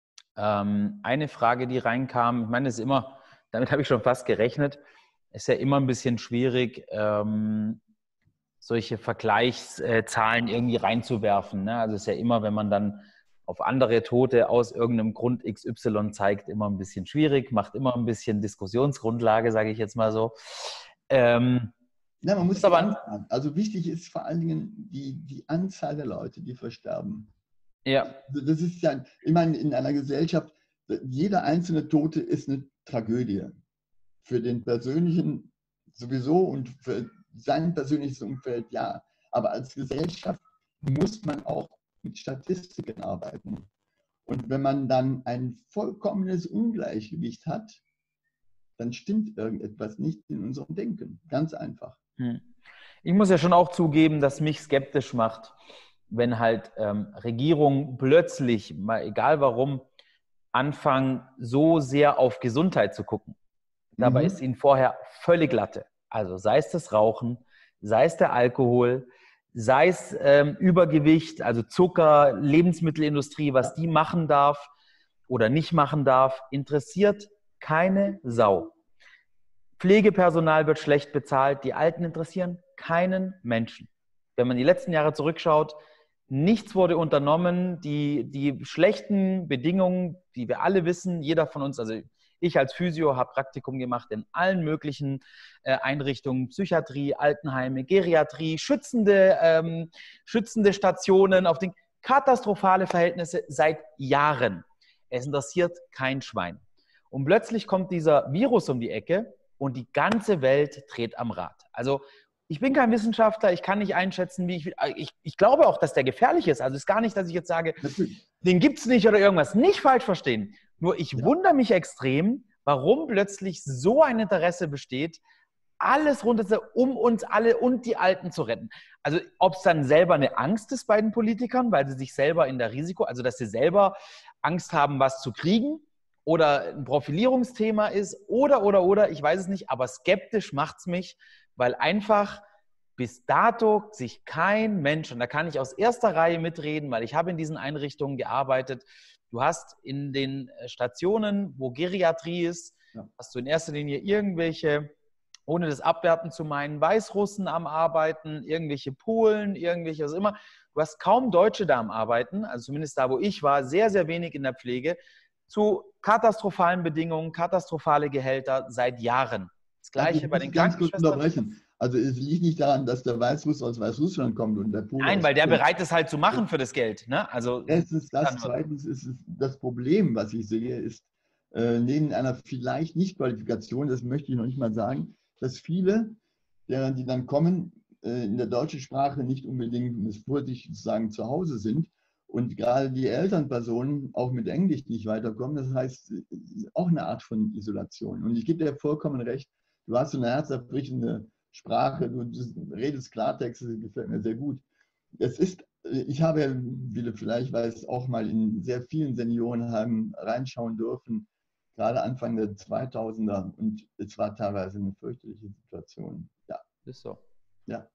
Ähm, eine Frage, die reinkam, ich meine, das ist immer, damit habe ich schon fast gerechnet, ist ja immer ein bisschen schwierig, ähm, solche Vergleichszahlen irgendwie reinzuwerfen. Ne? Also es ist ja immer, wenn man dann auf andere Tote aus irgendeinem Grund X Y zeigt, immer ein bisschen schwierig, macht immer ein bisschen Diskussionsgrundlage, sage ich jetzt mal so. Ähm, Ja, man muss ist aber Anzahl. Also wichtig ist vor allen Dingen die, die Anzahl der Leute, die versterben. Ja. Also das ist ja, ich meine, in einer Gesellschaft, jeder einzelne Tote ist eine Tragödie. Für den persönlichen sowieso und für sein persönliches Umfeld ja. Aber als Gesellschaft muss man auch mit Statistiken arbeiten. Und wenn man dann ein vollkommenes Ungleichgewicht hat, dann stimmt irgendetwas nicht in unserem Denken. Ganz einfach. Ich muss ja schon auch zugeben, dass mich skeptisch macht, wenn halt ähm, Regierungen plötzlich, mal egal warum, anfangen, so sehr auf Gesundheit zu gucken. Dabei mhm. ist ihnen vorher völlig Latte. Also sei es das Rauchen, sei es der Alkohol, sei es ähm, Übergewicht, also Zucker, Lebensmittelindustrie, was die machen darf oder nicht machen darf, interessiert keine Sau. Pflegepersonal wird schlecht bezahlt, die Alten interessieren keinen Menschen. Wenn man die letzten Jahre zurückschaut, nichts wurde unternommen, die, die schlechten Bedingungen, die wir alle wissen, jeder von uns, also ich als Physio habe Praktikum gemacht in allen möglichen äh, Einrichtungen, Psychiatrie, Altenheime, Geriatrie, schützende, ähm, schützende Stationen, auf den katastrophale Verhältnisse seit Jahren. Es interessiert kein Schwein. Und plötzlich kommt dieser Virus um die Ecke und die ganze Welt dreht am Rad. Also ich bin kein Wissenschaftler, ich kann nicht einschätzen, wie ich, ich... Ich glaube auch, dass der gefährlich ist. Also es ist gar nicht, dass ich jetzt sage, den gibt es nicht oder irgendwas. Nicht falsch verstehen. Nur ich ja. wundere mich extrem, warum plötzlich so ein Interesse besteht, alles runter, um uns alle und die Alten zu retten. Also ob es dann selber eine Angst ist bei den Politikern, weil sie sich selber in der Risiko, also dass sie selber Angst haben, was zu kriegen, oder ein Profilierungsthema ist, oder, oder, oder, ich weiß es nicht, aber skeptisch macht es mich, weil einfach bis dato sich kein Mensch, und da kann ich aus erster Reihe mitreden, weil ich habe in diesen Einrichtungen gearbeitet, du hast in den Stationen, wo Geriatrie ist, ja. hast du in erster Linie irgendwelche, ohne das abwerten zu meinen, Weißrussen am Arbeiten, irgendwelche Polen, irgendwelche, was immer. Du hast kaum Deutsche da am Arbeiten, also zumindest da, wo ich war, sehr, sehr wenig in der Pflege, zu katastrophalen Bedingungen, katastrophale Gehälter seit Jahren. Das Gleiche ja, bei den ganz kurz Krankenschwestern. Unterbrechen. Also es liegt nicht daran, dass der Weißruss aus Weißrussland kommt und der Pole Nein, aus weil der Polen. bereit ist halt zu machen für das Geld. Ne? Also, erstens das, zweitens ist es das Problem, was ich sehe, ist äh, neben einer vielleicht Nicht-Qualifikation, das möchte ich noch nicht mal sagen, dass viele, deren, die dann kommen, äh, in der deutschen Sprache nicht unbedingt, das wollte ich sagen, zu Hause sind. Und gerade die Elternpersonen auch mit Englisch nicht weiterkommen. Das heißt, auch eine Art von Isolation. Und ich gebe dir vollkommen recht, du hast so eine herzerbrechende Sprache, du redest Klartext, das gefällt mir sehr gut. Es ist, ich habe, wie du vielleicht weißt, auch mal in sehr vielen Seniorenheimen reinschauen dürfen, gerade Anfang der zweitausender, und es war teilweise eine fürchterliche Situation. Ja. Ist so. Ja.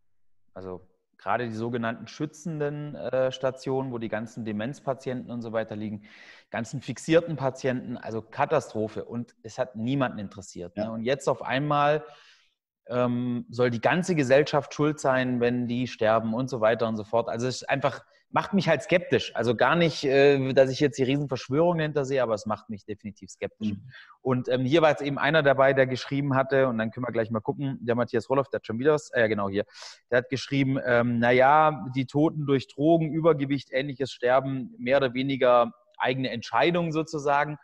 Also gerade die sogenannten schützenden äh, Stationen, wo die ganzen Demenzpatienten und so weiter liegen, ganzen fixierten Patienten, also Katastrophe. Und es hat niemanden interessiert. Ja. Ne? Und jetzt auf einmal ähm, soll die ganze Gesellschaft schuld sein, wenn die sterben und so weiter und so fort. Also es ist einfach, macht mich halt skeptisch. Also gar nicht, äh, dass ich jetzt die Riesenverschwörung dahinter sehe, aber es macht mich definitiv skeptisch. Mhm. Und ähm, hier war jetzt eben einer dabei, der geschrieben hatte, und dann können wir gleich mal gucken, der Matthias Roloff, der hat schon wieder was, äh, genau hier, der hat geschrieben, ähm, naja, die Toten durch Drogen, Übergewicht, ähnliches sterben, mehr oder weniger eigene Entscheidung sozusagen.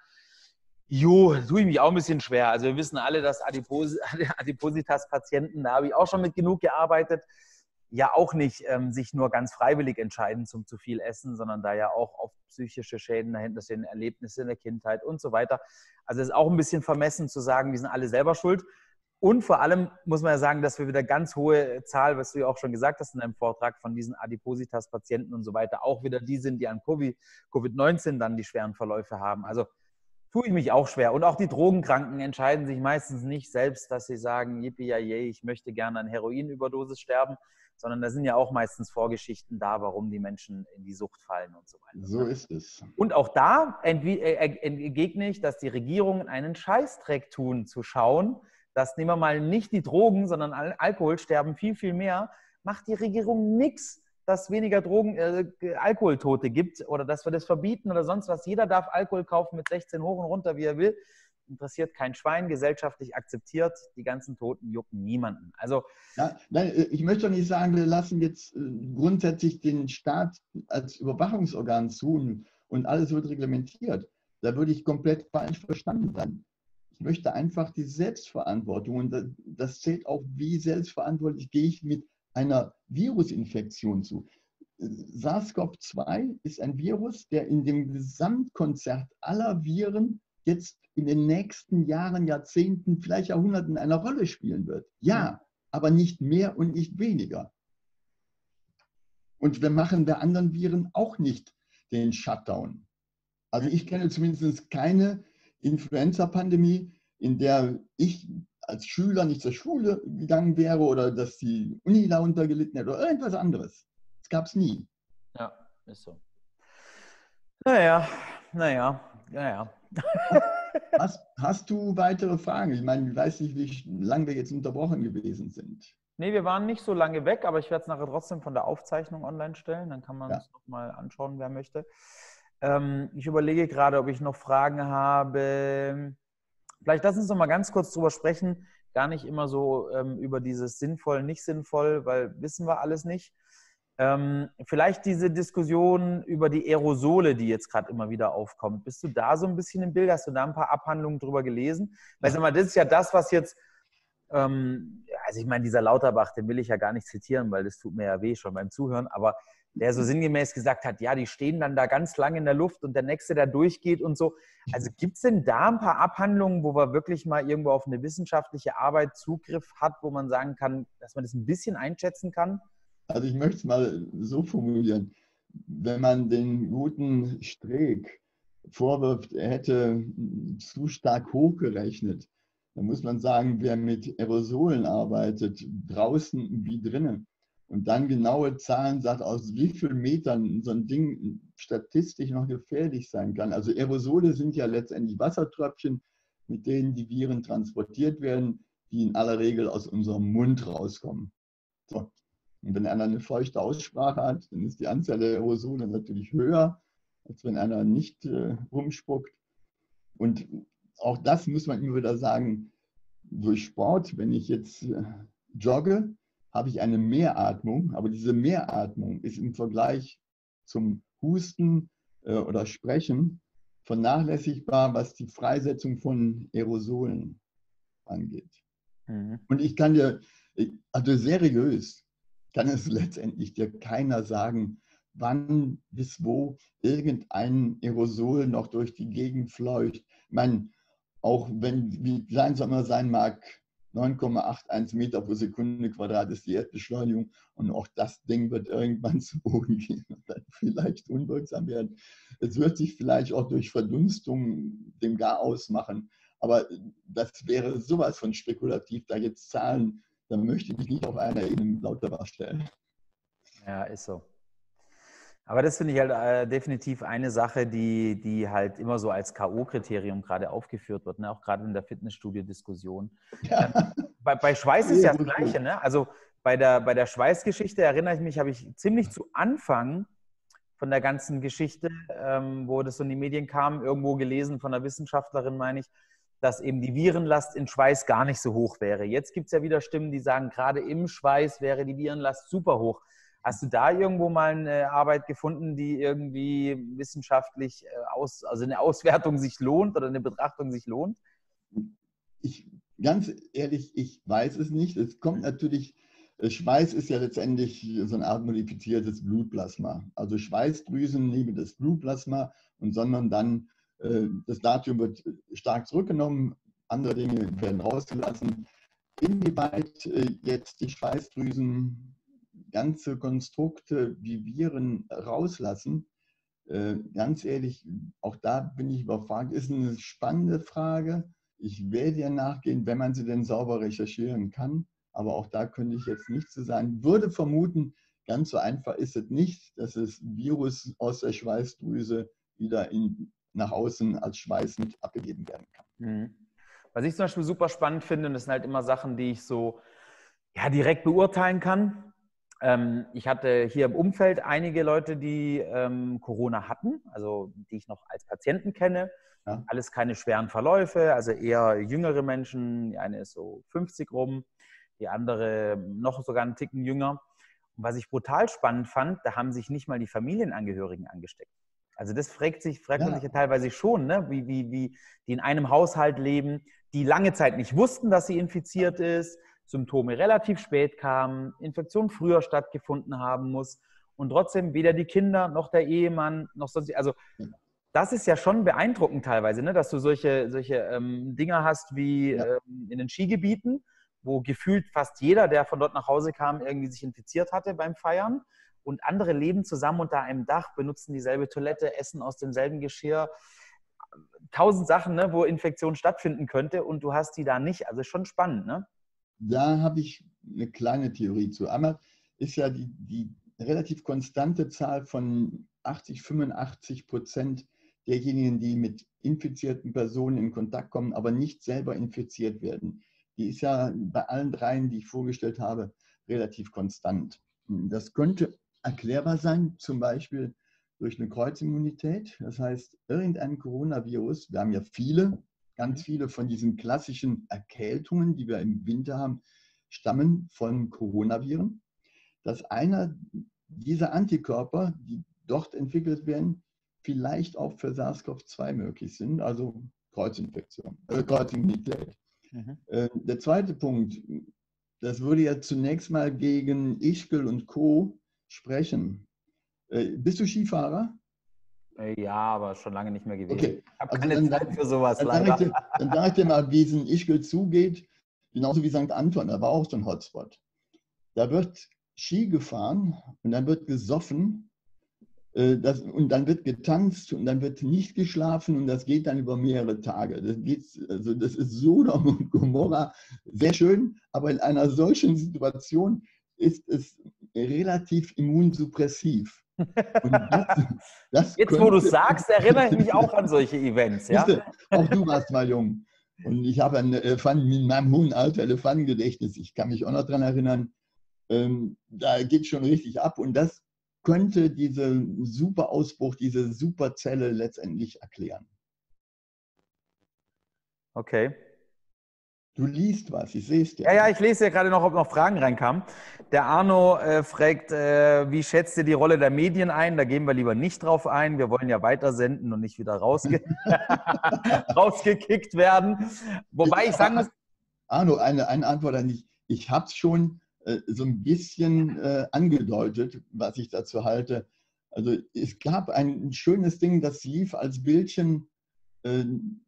Jo, tue ich mich auch ein bisschen schwer. Also wir wissen alle, dass Adipos Adipositas-Patienten, da habe ich auch schon mit genug gearbeitet, ja auch nicht ähm, sich nur ganz freiwillig entscheiden zum zu viel Essen, sondern da ja auch auf psychische Schäden dahinter sind, Erlebnisse in der Kindheit und so weiter. Also es ist auch ein bisschen vermessen zu sagen, die sind alle selber schuld. Und vor allem muss man ja sagen, dass wir wieder ganz hohe Zahl, was du ja auch schon gesagt hast in deinem Vortrag, von diesen Adipositas-Patienten und so weiter, auch wieder die sind, die an Covid neunzehn dann die schweren Verläufe haben. Also tue ich mich auch schwer. Und auch die Drogenkranken entscheiden sich meistens nicht selbst, dass sie sagen, yippie yay, ich möchte gerne an Heroinüberdosis sterben, sondern da sind ja auch meistens Vorgeschichten da, warum die Menschen in die Sucht fallen und so weiter. So ist es. Und auch da entgegne ich, dass die Regierungen einen Scheißdreck tun, zu schauen, dass, nehmen wir mal nicht die Drogen, sondern Alkohol sterben viel, viel mehr, macht die Regierung nichts, dass es weniger Drogen, äh, Alkoholtote gibt oder dass wir das verbieten oder sonst was. Jeder darf Alkohol kaufen mit sechzehn hoch und runter, wie er will. Interessiert kein Schwein, gesellschaftlich akzeptiert. Die ganzen Toten jucken niemanden. Also, ja, nein, ich möchte doch nicht sagen, wir lassen jetzt grundsätzlich den Staat als Überwachungsorgan zu und alles wird reglementiert. Da würde ich komplett falsch verstanden sein. Ich möchte einfach die Selbstverantwortung, und das zählt auch, wie selbstverantwortlich gehe ich mit einer Virusinfektion zu. SARS-CoV zwei ist ein Virus, der in dem Gesamtkonzert aller Viren jetzt in den nächsten Jahren, Jahrzehnten, vielleicht Jahrhunderten eine Rolle spielen wird. Ja, aber nicht mehr und nicht weniger. Und wir machen bei anderen Viren auch nicht den Shutdown. Also ich kenne zumindest keine Influenza-Pandemie, in der ich als Schüler nicht zur Schule gegangen wäre oder dass die Uni darunter gelitten hätte oder irgendwas anderes. Das gab es nie. Ja, ist so. Naja, naja, naja. Hast, hast du weitere Fragen? Ich meine, ich weiß nicht, wie lange wir jetzt unterbrochen gewesen sind. Nee, wir waren nicht so lange weg, aber ich werde es nachher trotzdem von der Aufzeichnung online stellen. Dann kann man Ja. es nochmal anschauen, wer möchte. Ähm, ich überlege gerade, ob ich noch Fragen habe. Vielleicht lass uns noch mal ganz kurz drüber sprechen. Gar nicht immer so ähm, über dieses sinnvoll, nicht sinnvoll, weil wissen wir alles nicht. Ähm, vielleicht diese Diskussion über die Aerosole, die jetzt gerade immer wieder aufkommt. Bist du da so ein bisschen im Bild? Hast du da ein paar Abhandlungen drüber gelesen? Weil sag mal, das ist ja das, was jetzt, ähm, also ich meine, dieser Lauterbach, den will ich ja gar nicht zitieren, weil das tut mir ja weh schon beim Zuhören, aber der so sinngemäß gesagt hat, ja, die stehen dann da ganz lang in der Luft und der Nächste, der durchgeht und so. Also gibt es denn da ein paar Abhandlungen, wo man wirklich mal irgendwo auf eine wissenschaftliche Arbeit Zugriff hat, wo man sagen kann, dass man das ein bisschen einschätzen kann? Also ich möchte es mal so formulieren. Wenn man den guten Streeck vorwirft, er hätte zu stark hochgerechnet, dann muss man sagen, wer mit Aerosolen arbeitet, draußen wie drinnen, und dann genaue Zahlen sagt, aus wie vielen Metern so ein Ding statistisch noch gefährlich sein kann. Also Aerosole sind ja letztendlich Wassertröpfchen, mit denen die Viren transportiert werden, die in aller Regel aus unserem Mund rauskommen. So. Und wenn einer eine feuchte Aussprache hat, dann ist die Anzahl der Aerosole natürlich höher, als wenn einer nicht äh, rumspuckt. Und auch das muss man immer wieder sagen, durch Sport, wenn ich jetzt äh, jogge, habe ich eine Mehratmung, aber diese Mehratmung ist im Vergleich zum Husten äh, oder Sprechen vernachlässigbar, was die Freisetzung von Aerosolen angeht. Mhm. Und ich kann dir, also seriös, kann es letztendlich dir keiner sagen, wann bis wo irgendein Aerosol noch durch die Gegend fleucht. Ich meine, auch wenn, wie klein es immer sein mag, neun Komma einundachtzig Meter pro Sekunde Quadrat ist die Erdbeschleunigung und auch das Ding wird irgendwann zu Boden gehen und dann vielleicht unwirksam werden. Es wird sich vielleicht auch durch Verdunstung dem Gar ausmachen, aber das wäre sowas von spekulativ, da jetzt Zahlen, da möchte ich mich nicht auf einer Ebene mit Lauterbach stellen. Ja, ist so. Aber das finde ich halt äh, definitiv eine Sache, die, die halt immer so als K O-Kriterium gerade aufgeführt wird, ne? Auch gerade in der Fitnessstudio-Diskussion. Ja. Ähm, bei, bei Schweiß ist ja das Gleiche. Ne? Also bei der, bei der Schweißgeschichte erinnere ich mich, habe ich ziemlich zu Anfang von der ganzen Geschichte, ähm, wo das so in die Medien kam, irgendwo gelesen von einer Wissenschaftlerin, meine ich, dass eben die Virenlast in Schweiß gar nicht so hoch wäre. Jetzt gibt es ja wieder Stimmen, die sagen, gerade im Schweiß wäre die Virenlast super hoch. Hast du da irgendwo mal eine Arbeit gefunden, die irgendwie wissenschaftlich aus, also eine Auswertung sich lohnt oder eine Betrachtung sich lohnt? Ich, ganz ehrlich, ich weiß es nicht. Es kommt natürlich, Schweiß ist ja letztendlich so eine Art modifiziertes Blutplasma. Also Schweißdrüsen nehmen das Blutplasma und sondern dann das Natrium wird stark zurückgenommen, andere Dinge werden rausgelassen. Inwieweit jetzt die Schweißdrüsen ganze Konstrukte wie Viren rauslassen, ganz ehrlich, auch da bin ich überfragt, ist eine spannende Frage. Ich werde ihr nachgehen, wenn man sie denn sauber recherchieren kann, aber auch da könnte ich jetzt nichts zu sagen. Würde vermuten, ganz so einfach ist es nicht, dass das Virus aus der Schweißdrüse wieder in nach außen als schweißend abgegeben werden kann. Was ich zum Beispiel super spannend finde, und das sind halt immer Sachen, die ich so ja, direkt beurteilen kann. Ähm, ich hatte hier im Umfeld einige Leute, die ähm, Corona hatten, also die ich noch als Patienten kenne. Ja. Alles keine schweren Verläufe, also eher jüngere Menschen. Die eine ist so fünfzig rum, die andere noch sogar einen Ticken jünger. Und was ich brutal spannend fand, da haben sich nicht mal die Familienangehörigen angesteckt. Also das fragt sich, fragt man sich ja teilweise schon, ne? wie, wie, wie die in einem Haushalt leben, die lange Zeit nicht wussten, dass sie infiziert ist, Symptome relativ spät kamen, Infektion früher stattgefunden haben muss und trotzdem weder die Kinder noch der Ehemann noch sonst, also das ist ja schon beeindruckend teilweise, ne? Dass du solche, solche ähm, Dinger hast wie Ja. ähm, in den Skigebieten, wo gefühlt fast jeder, der von dort nach Hause kam, irgendwie sich infiziert hatte beim Feiern. Und andere leben zusammen unter einem Dach, benutzen dieselbe Toilette, essen aus demselben Geschirr. Tausend Sachen, ne, wo Infektion stattfinden könnte und du hast die da nicht. Also schon spannend, ne? Da habe ich eine kleine Theorie zu. Einmal ist ja die, die relativ konstante Zahl von achtzig, fünfundachtzig Prozent derjenigen, die mit infizierten Personen in Kontakt kommen, aber nicht selber infiziert werden. Die ist ja bei allen dreien, die ich vorgestellt habe, relativ konstant. Das könnte erklärbar sein, zum Beispiel durch eine Kreuzimmunität. Das heißt, irgendein Coronavirus, wir haben ja viele, ganz viele von diesen klassischen Erkältungen, die wir im Winter haben, stammen von Coronaviren. Dass einer dieser Antikörper, die dort entwickelt werden, vielleicht auch für SARS-CoV zwei möglich sind, also Kreuzinfektion, äh, Kreuzimmunität. Mhm. Äh, der zweite Punkt, das würde ja zunächst mal gegen Ischgl und Co. sprechen. Äh, bist du Skifahrer? Ja, aber schon lange nicht mehr gewesen. Okay. Ich habe also keine dann, Zeit für sowas, dann leider. Sag dir, dann sage ich dir mal, wie es in Ischgl zugeht, genauso wie Sankt Anton, da war auch so ein Hotspot. Da wird Ski gefahren und dann wird gesoffen äh, das, und dann wird getanzt und dann wird nicht geschlafen und das geht dann über mehrere Tage. Das, geht, also das ist Sodom und Gomorra, sehr schön, aber in einer solchen Situation ist es relativ immunsuppressiv. Und das, das Jetzt, könnte, wo du es sagst, erinnere ich mich auch an solche Events. Ja? Siehste, auch du warst mal jung. Und ich habe einen Elefanten, in meinem hohen Alter Elefantengedächtnis, ich kann mich auch noch daran erinnern, ähm, da geht es schon richtig ab. Und das könnte diesen Superausbruch, diese Superzelle letztendlich erklären. Okay. Du liest was, ich sehe es dir. Ja, ja, ich lese ja gerade noch, ob noch Fragen reinkamen. Der Arno äh, fragt, äh, wie schätzt ihr die Rolle der Medien ein? Da gehen wir lieber nicht drauf ein. Wir wollen ja weiter senden und nicht wieder rausge rausgekickt werden. Wobei ich sagen muss... Arno, eine, eine Antwort an dich. Ich habe es schon äh, so ein bisschen äh, angedeutet, was ich dazu halte. Also es gab ein schönes Ding, das lief als Bildchen äh,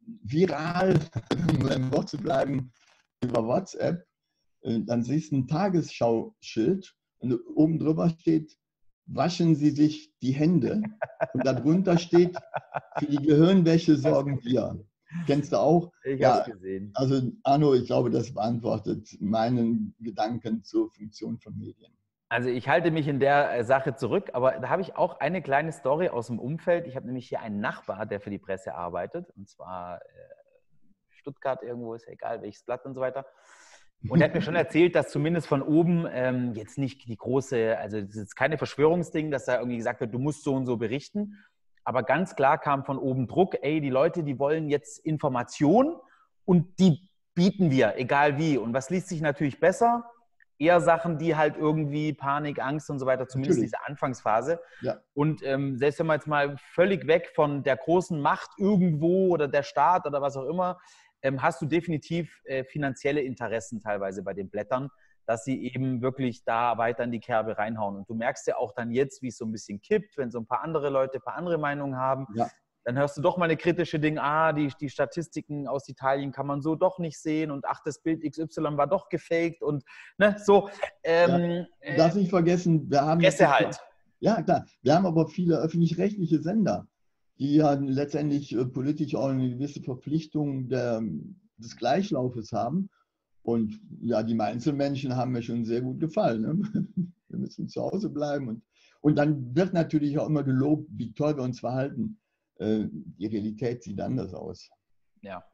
viral, um im Wort zu bleiben, über WhatsApp. Äh, dann siehst du ein Tagesschauschild und oben drüber steht, waschen Sie sich die Hände. Und darunter steht, für die Gehirnwäsche sorgen wir. Kennst du auch? Ich ja, habe es gesehen. Also Arno, ich glaube, das beantwortet meinen Gedanken zur Funktion von Medien. Also ich halte mich in der Sache zurück, aber da habe ich auch eine kleine Story aus dem Umfeld. Ich habe nämlich hier einen Nachbar, der für die Presse arbeitet, und zwar äh, Stuttgart irgendwo, ist ja egal, welches Blatt und so weiter. Und er hat mir schon erzählt, dass zumindest von oben ähm, jetzt nicht die große, also das ist jetzt keine Verschwörungsding, dass da irgendwie gesagt wird, du musst so und so berichten. Aber ganz klar kam von oben Druck, ey, die Leute, die wollen jetzt Informationen und die bieten wir, egal wie. Und was liest sich natürlich besser? Eher Sachen, die halt irgendwie Panik, Angst und so weiter, zumindest Natürlich. diese Anfangsphase. Ja. Und ähm, selbst wenn man jetzt mal völlig weg von der großen Macht irgendwo oder der Staat oder was auch immer, ähm, hast du definitiv äh, finanzielle Interessen teilweise bei den Blättern, dass sie eben wirklich da weiter in die Kerbe reinhauen. Und du merkst ja auch dann jetzt, wie es so ein bisschen kippt, wenn so ein paar andere Leute ein paar andere Meinungen haben. Ja. Dann hörst du doch mal eine kritische Ding, ah, die, die Statistiken aus Italien kann man so doch nicht sehen und ach, das Bild X Y war doch gefaked und ne, so. Ähm, ja. Darf nicht vergessen, wir haben... Presse halt. Ja, klar. Wir haben aber viele öffentlich-rechtliche Sender, die ja letztendlich äh, politisch auch eine gewisse Verpflichtung der, des Gleichlaufes haben. Und ja, die Einzelmenschen haben mir schon sehr gut gefallen. Ne? Wir müssen zu Hause bleiben. Und, und dann wird natürlich auch immer gelobt, wie toll wir uns verhalten. Äh, die Realität sieht anders aus. Ja.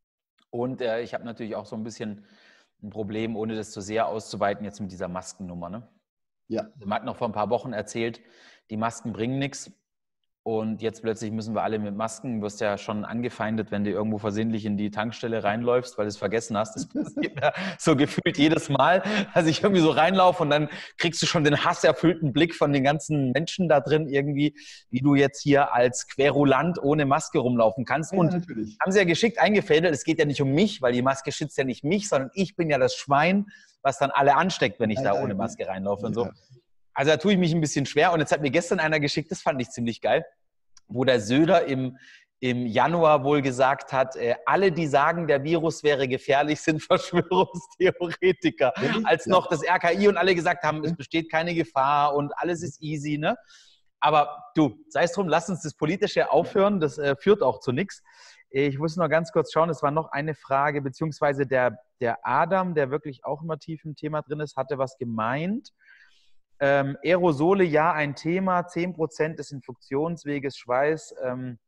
Und äh, ich habe natürlich auch so ein bisschen ein Problem, ohne das zu sehr auszuweiten, jetzt mit dieser Maskennummer. Ne? Ja. Man hat noch vor ein paar Wochen erzählt, die Masken bringen nichts. Und jetzt plötzlich müssen wir alle mit Masken. Du wirst ja schon angefeindet, wenn du irgendwo versehentlich in die Tankstelle reinläufst, weil du es vergessen hast. Das passiert mir so gefühlt jedes Mal, dass ich irgendwie so reinlaufe und dann kriegst du schon den hasserfüllten Blick von den ganzen Menschen da drin irgendwie, wie du jetzt hier als Querulant ohne Maske rumlaufen kannst. Ja, und natürlich. Haben sie ja geschickt eingefädelt. Es geht ja nicht um mich, weil die Maske schützt ja nicht mich, sondern ich bin ja das Schwein, was dann alle ansteckt, wenn ich Ja, da ja, ohne ja. Maske reinlaufe und so. Ja. Also da tue ich mich ein bisschen schwer. Und jetzt hat mir gestern einer geschickt, das fand ich ziemlich geil, wo der Söder im, im Januar wohl gesagt hat, äh, alle, die sagen, der Virus wäre gefährlich, sind Verschwörungstheoretiker. Ehrlich? Als Ja. noch das R K I und alle gesagt haben, es besteht keine Gefahr und alles ist easy, ne? Aber du, sei es drum, lass uns das Politische aufhören, das äh, führt auch zu nichts. Ich muss noch ganz kurz schauen, es war noch eine Frage, beziehungsweise der, der Adam, der wirklich auch immer tief im Thema drin ist, hatte was gemeint. Ähm, Aerosole, ja, ein Thema, zehn Prozent des Infektionsweges, Schweiß, ähm,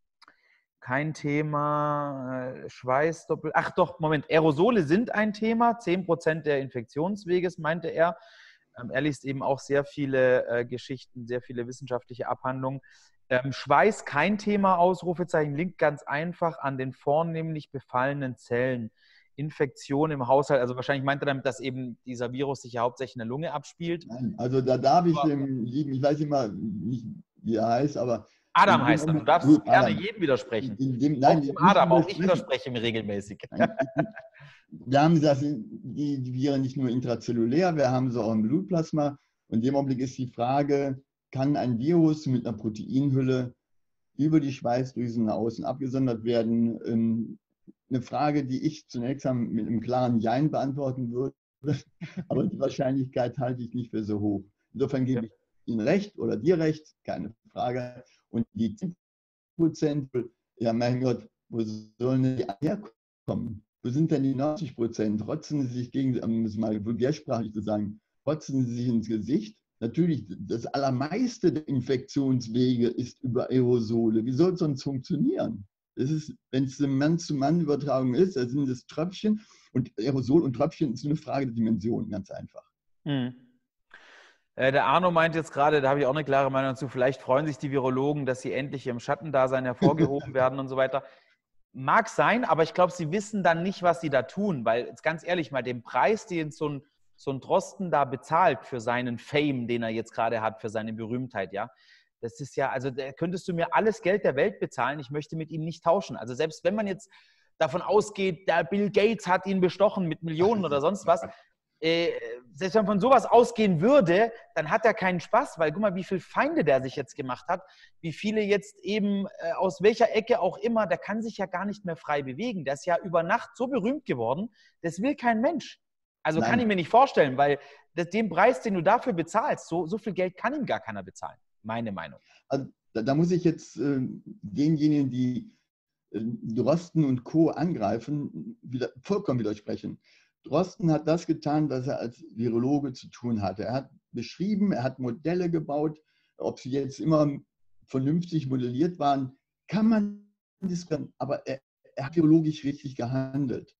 kein Thema, äh, Schweiß, Doppel, ach doch, Moment, Aerosole sind ein Thema, zehn Prozent der Infektionsweges, meinte er. Ähm, er liest eben auch sehr viele äh, Geschichten, sehr viele wissenschaftliche Abhandlungen. Ähm, Schweiß, kein Thema, Ausrufezeichen, liegt ganz einfach an den vornehmlich befallenen Zellen. Infektion im Haushalt, also wahrscheinlich meint er damit, dass eben dieser Virus sich ja hauptsächlich in der Lunge abspielt. Nein, also da darf ich dem lieben, ich weiß immer nicht, wie er heißt, aber Adam in dem heißt er. Du Augenblick- darfst gut, gerne Adam. jedem widersprechen. In dem, nein, Auch dem nicht Adam, auch ich widersprechen. widerspreche ihm regelmäßig. Nein, wir haben das, die, die Viren nicht nur intrazellulär, wir haben sie auch im Blutplasma. Und in dem Augenblick ist die Frage, kann ein Virus mit einer Proteinhülle über die Schweißdrüsen nach außen abgesondert werden? Ähm, Eine Frage, die ich zunächst mal mit einem klaren Jein beantworten würde, aber die Wahrscheinlichkeit halte ich nicht für so hoch. Insofern gebe ich Ihnen recht oder dir recht, keine Frage. Und die zehn Prozent, ja mein Gott, wo sollen die herkommen? Wo sind denn die neunzig Prozent? Rotzen sie sich gegen, um es mal vulgärsprachlich zu sagen, rotzen sie sich ins Gesicht? Natürlich, das allermeiste der Infektionswege ist über Aerosole. Wie soll es sonst funktionieren? Das ist, wenn es eine Mann-zu-Mann-Übertragung ist, da sind es Tröpfchen und Aerosol und Tröpfchen ist nur eine Frage der Dimension, ganz einfach. Hm. Äh, der Arno meint jetzt gerade, da habe ich auch eine klare Meinung dazu, vielleicht freuen sich die Virologen, dass sie endlich im Schattendasein hervorgehoben werden und so weiter. Mag sein, aber ich glaube, sie wissen dann nicht, was sie da tun, weil, jetzt ganz ehrlich mal, den Preis, den so ein, so ein Drosten da bezahlt für seinen Fame, den er jetzt gerade hat, für seine Berühmtheit, ja, das ist ja, also da könntest du mir alles Geld der Welt bezahlen, ich möchte mit ihm nicht tauschen. Also selbst wenn man jetzt davon ausgeht, der Bill Gates hat ihn bestochen mit Millionen oder sonst was, äh, selbst wenn man von sowas ausgehen würde, dann hat er keinen Spaß, weil guck mal, wie viele Feinde der sich jetzt gemacht hat, wie viele jetzt eben äh, aus welcher Ecke auch immer, der kann sich ja gar nicht mehr frei bewegen. Der ist ja über Nacht so berühmt geworden, das will kein Mensch. Also Nein. Kann ich mir nicht vorstellen, weil das, den Preis, den du dafür bezahlst, so, so viel Geld kann ihm gar keiner bezahlen. Meine Meinung. Also, da, da muss ich jetzt äh, denjenigen, die äh, Drosten und Co. angreifen, wieder, vollkommen widersprechen. Drosten hat das getan, was er als Virologe zu tun hatte. Er hat beschrieben, er hat Modelle gebaut. Ob sie jetzt immer vernünftig modelliert waren, kann man diskutieren. Aber er, er hat virologisch richtig gehandelt.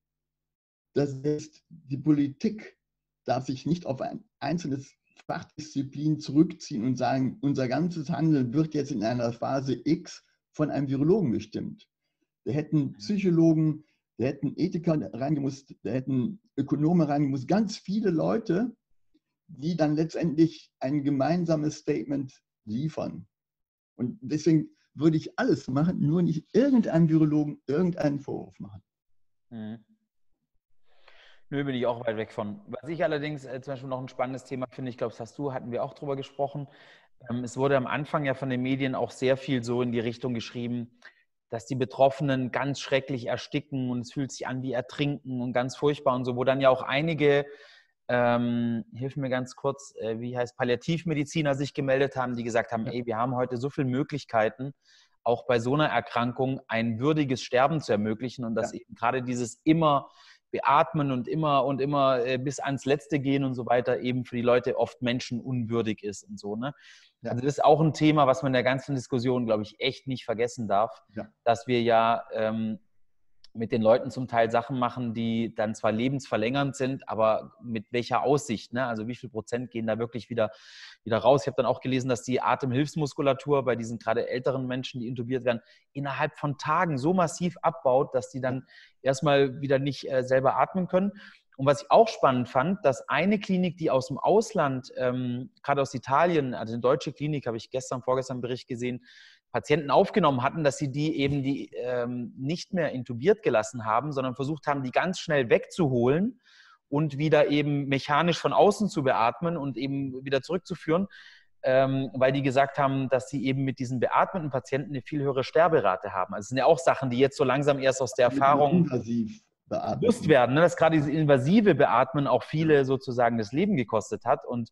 Das heißt, die Politik darf sich nicht auf ein einzelnes Fachdisziplin zurückziehen und sagen, unser ganzes Handeln wird jetzt in einer Phase X von einem Virologen bestimmt. Da hätten Psychologen, da hätten Ethiker reingemusst, da hätten Ökonomen reingemusst, ganz viele Leute, die dann letztendlich ein gemeinsames Statement liefern. Und deswegen würde ich alles machen, nur nicht irgendeinem Virologen irgendeinen Vorwurf machen. Mhm. Nö, bin ich auch weit weg von. Was ich allerdings äh, zum Beispiel noch ein spannendes Thema finde, ich glaube, das hast du, hatten wir auch drüber gesprochen. Ähm, es wurde am Anfang ja von den Medien auch sehr viel so in die Richtung geschrieben, dass die Betroffenen ganz schrecklich ersticken und es fühlt sich an wie Ertrinken und ganz furchtbar und so, wo dann ja auch einige, ähm, hilf mir ganz kurz, äh, wie heißt Palliativmediziner sich gemeldet haben, die gesagt haben, ey, wir haben heute so viele Möglichkeiten, auch bei so einer Erkrankung ein würdiges Sterben zu ermöglichen und dass ja. eben gerade dieses immer beatmen und immer und immer äh, bis ans Letzte gehen und so weiter eben für die Leute oft menschenunwürdig ist und so, ne? Ja. Also das ist auch ein Thema, was man in der ganzen Diskussion, glaube ich, echt nicht vergessen darf, ja. dass wir ja ähm, mit den Leuten zum Teil Sachen machen, die dann zwar lebensverlängernd sind, aber mit welcher Aussicht, ne? Also wie viel Prozent gehen da wirklich wieder, wieder raus? Ich habe dann auch gelesen, dass die Atemhilfsmuskulatur bei diesen gerade älteren Menschen, die intubiert werden, innerhalb von Tagen so massiv abbaut, dass die dann erstmal wieder nicht äh, selber atmen können. Und was ich auch spannend fand, dass eine Klinik, die aus dem Ausland, ähm, gerade aus Italien, also eine deutsche Klinik, habe ich gestern, vorgestern einen Bericht gesehen, Patienten aufgenommen hatten, dass sie die eben die ähm, nicht mehr intubiert gelassen haben, sondern versucht haben, die ganz schnell wegzuholen und wieder eben mechanisch von außen zu beatmen und eben wieder zurückzuführen, ähm, weil die gesagt haben, dass sie eben mit diesen beatmeten Patienten eine viel höhere Sterberate haben. Also es sind ja auch Sachen, die jetzt so langsam erst aus der Erfahrung invasiv bewusst werden, ne? Dass gerade dieses invasive Beatmen auch viele sozusagen das Leben gekostet hat. Und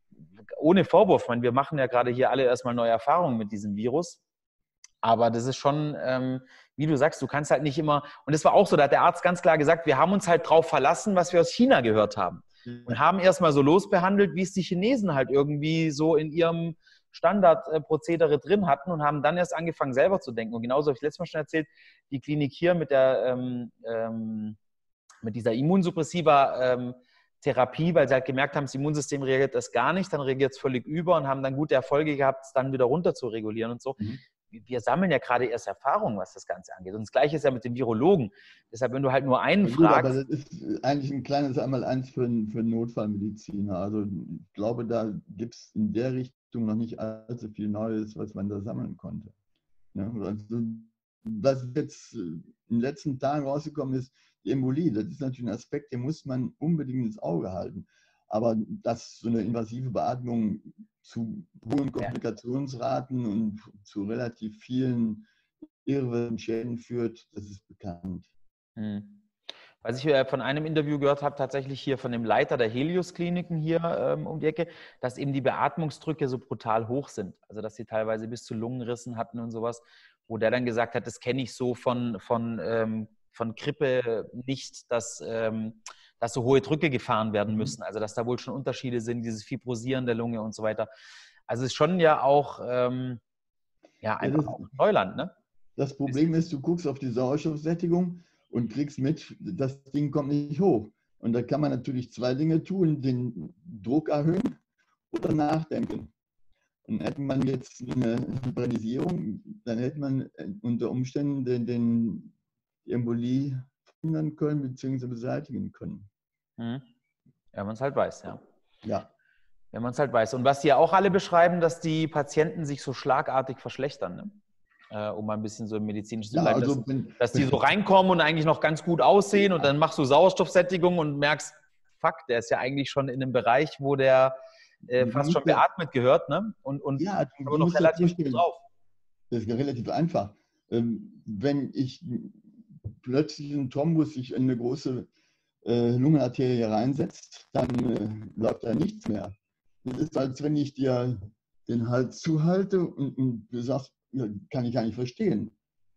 ohne Vorwurf, ich meine, wir machen ja gerade hier alle erstmal neue Erfahrungen mit diesem Virus. Aber das ist schon, ähm, wie du sagst, du kannst halt nicht immer, und das war auch so, da hat der Arzt ganz klar gesagt, wir haben uns halt drauf verlassen, was wir aus China gehört haben. Und haben erstmal so losbehandelt, wie es die Chinesen halt irgendwie so in ihrem Standardprozedere drin hatten und haben dann erst angefangen, selber zu denken. Und genauso habe ich letztes Mal schon erzählt, die Klinik hier mit der ähm, ähm, mit dieser immunsuppressiva ähm, Therapie, weil sie halt gemerkt haben, das Immunsystem reagiert das gar nicht, dann reagiert es völlig über und haben dann gute Erfolge gehabt, es dann wieder runter zu regulieren und so. Mhm. Wir sammeln ja gerade erst Erfahrungen, was das Ganze angeht. Und das Gleiche ist ja mit den Virologen. Deshalb, wenn du halt nur einen ja, gut, fragst. aber das ist eigentlich ein kleines Einmaleins für, für einen Notfallmediziner. Also ich glaube, da gibt es in der Richtung noch nicht allzu viel Neues, was man da sammeln konnte. Ja, also, was jetzt in den letzten Tagen rausgekommen ist, die Embolie, das ist natürlich ein Aspekt, den muss man unbedingt ins Auge halten. Aber dass so eine invasive Beatmung zu hohen Komplikationsraten und zu relativ vielen irrewirkenden Schäden führt, das ist bekannt. Hm. Was ich von einem Interview gehört habe, tatsächlich hier von dem Leiter der Helios-Kliniken hier ähm, um die Ecke, dass eben die Beatmungsdrücke so brutal hoch sind. Also dass sie teilweise bis zu Lungenrissen hatten und sowas, wo der dann gesagt hat, das kenne ich so von, von, ähm, von Grippe nicht, dass, ähm, dass so hohe Drücke gefahren werden müssen. Also dass da wohl schon Unterschiede sind, dieses Fibrosieren der Lunge und so weiter. Also es ist schon ja auch, ähm, ja, einfach Ja, das, auch Neuland, ne? das Problem ist, du guckst auf die Sauerstoffsättigung und kriegst mit, das Ding kommt nicht hoch. Und da kann man natürlich zwei Dinge tun, den Druck erhöhen oder nachdenken. Und hätte man jetzt eine Hypernisierung, dann hätte man unter Umständen den, den die Embolie verhindern können bzw. beseitigen können. Mhm. Wenn man es halt weiß, ja. Ja. Wenn man es halt weiß. Und was die ja auch alle beschreiben, dass die Patienten sich so schlagartig verschlechtern, ne? Äh, um mal ein bisschen so im medizinischen zu Ja, bleiben, also dass, wenn, dass die so reinkommen und eigentlich noch ganz gut aussehen und dann machst du Sauerstoffsättigung und merkst, fuck, der ist ja eigentlich schon in einem Bereich, wo der äh, fast schon beatmet gehört, ne? Und, und ja, du, aber du noch musst dir relativ gut vorstellen, drauf. das ist relativ einfach. Ähm, wenn ich plötzlich einen Thrombus sich in eine große äh, Lungenarterie reinsetzt, dann äh, läuft da nichts mehr. Das ist, als wenn ich dir den Hals zuhalte und, und du sagst, ja, kann ich gar nicht verstehen.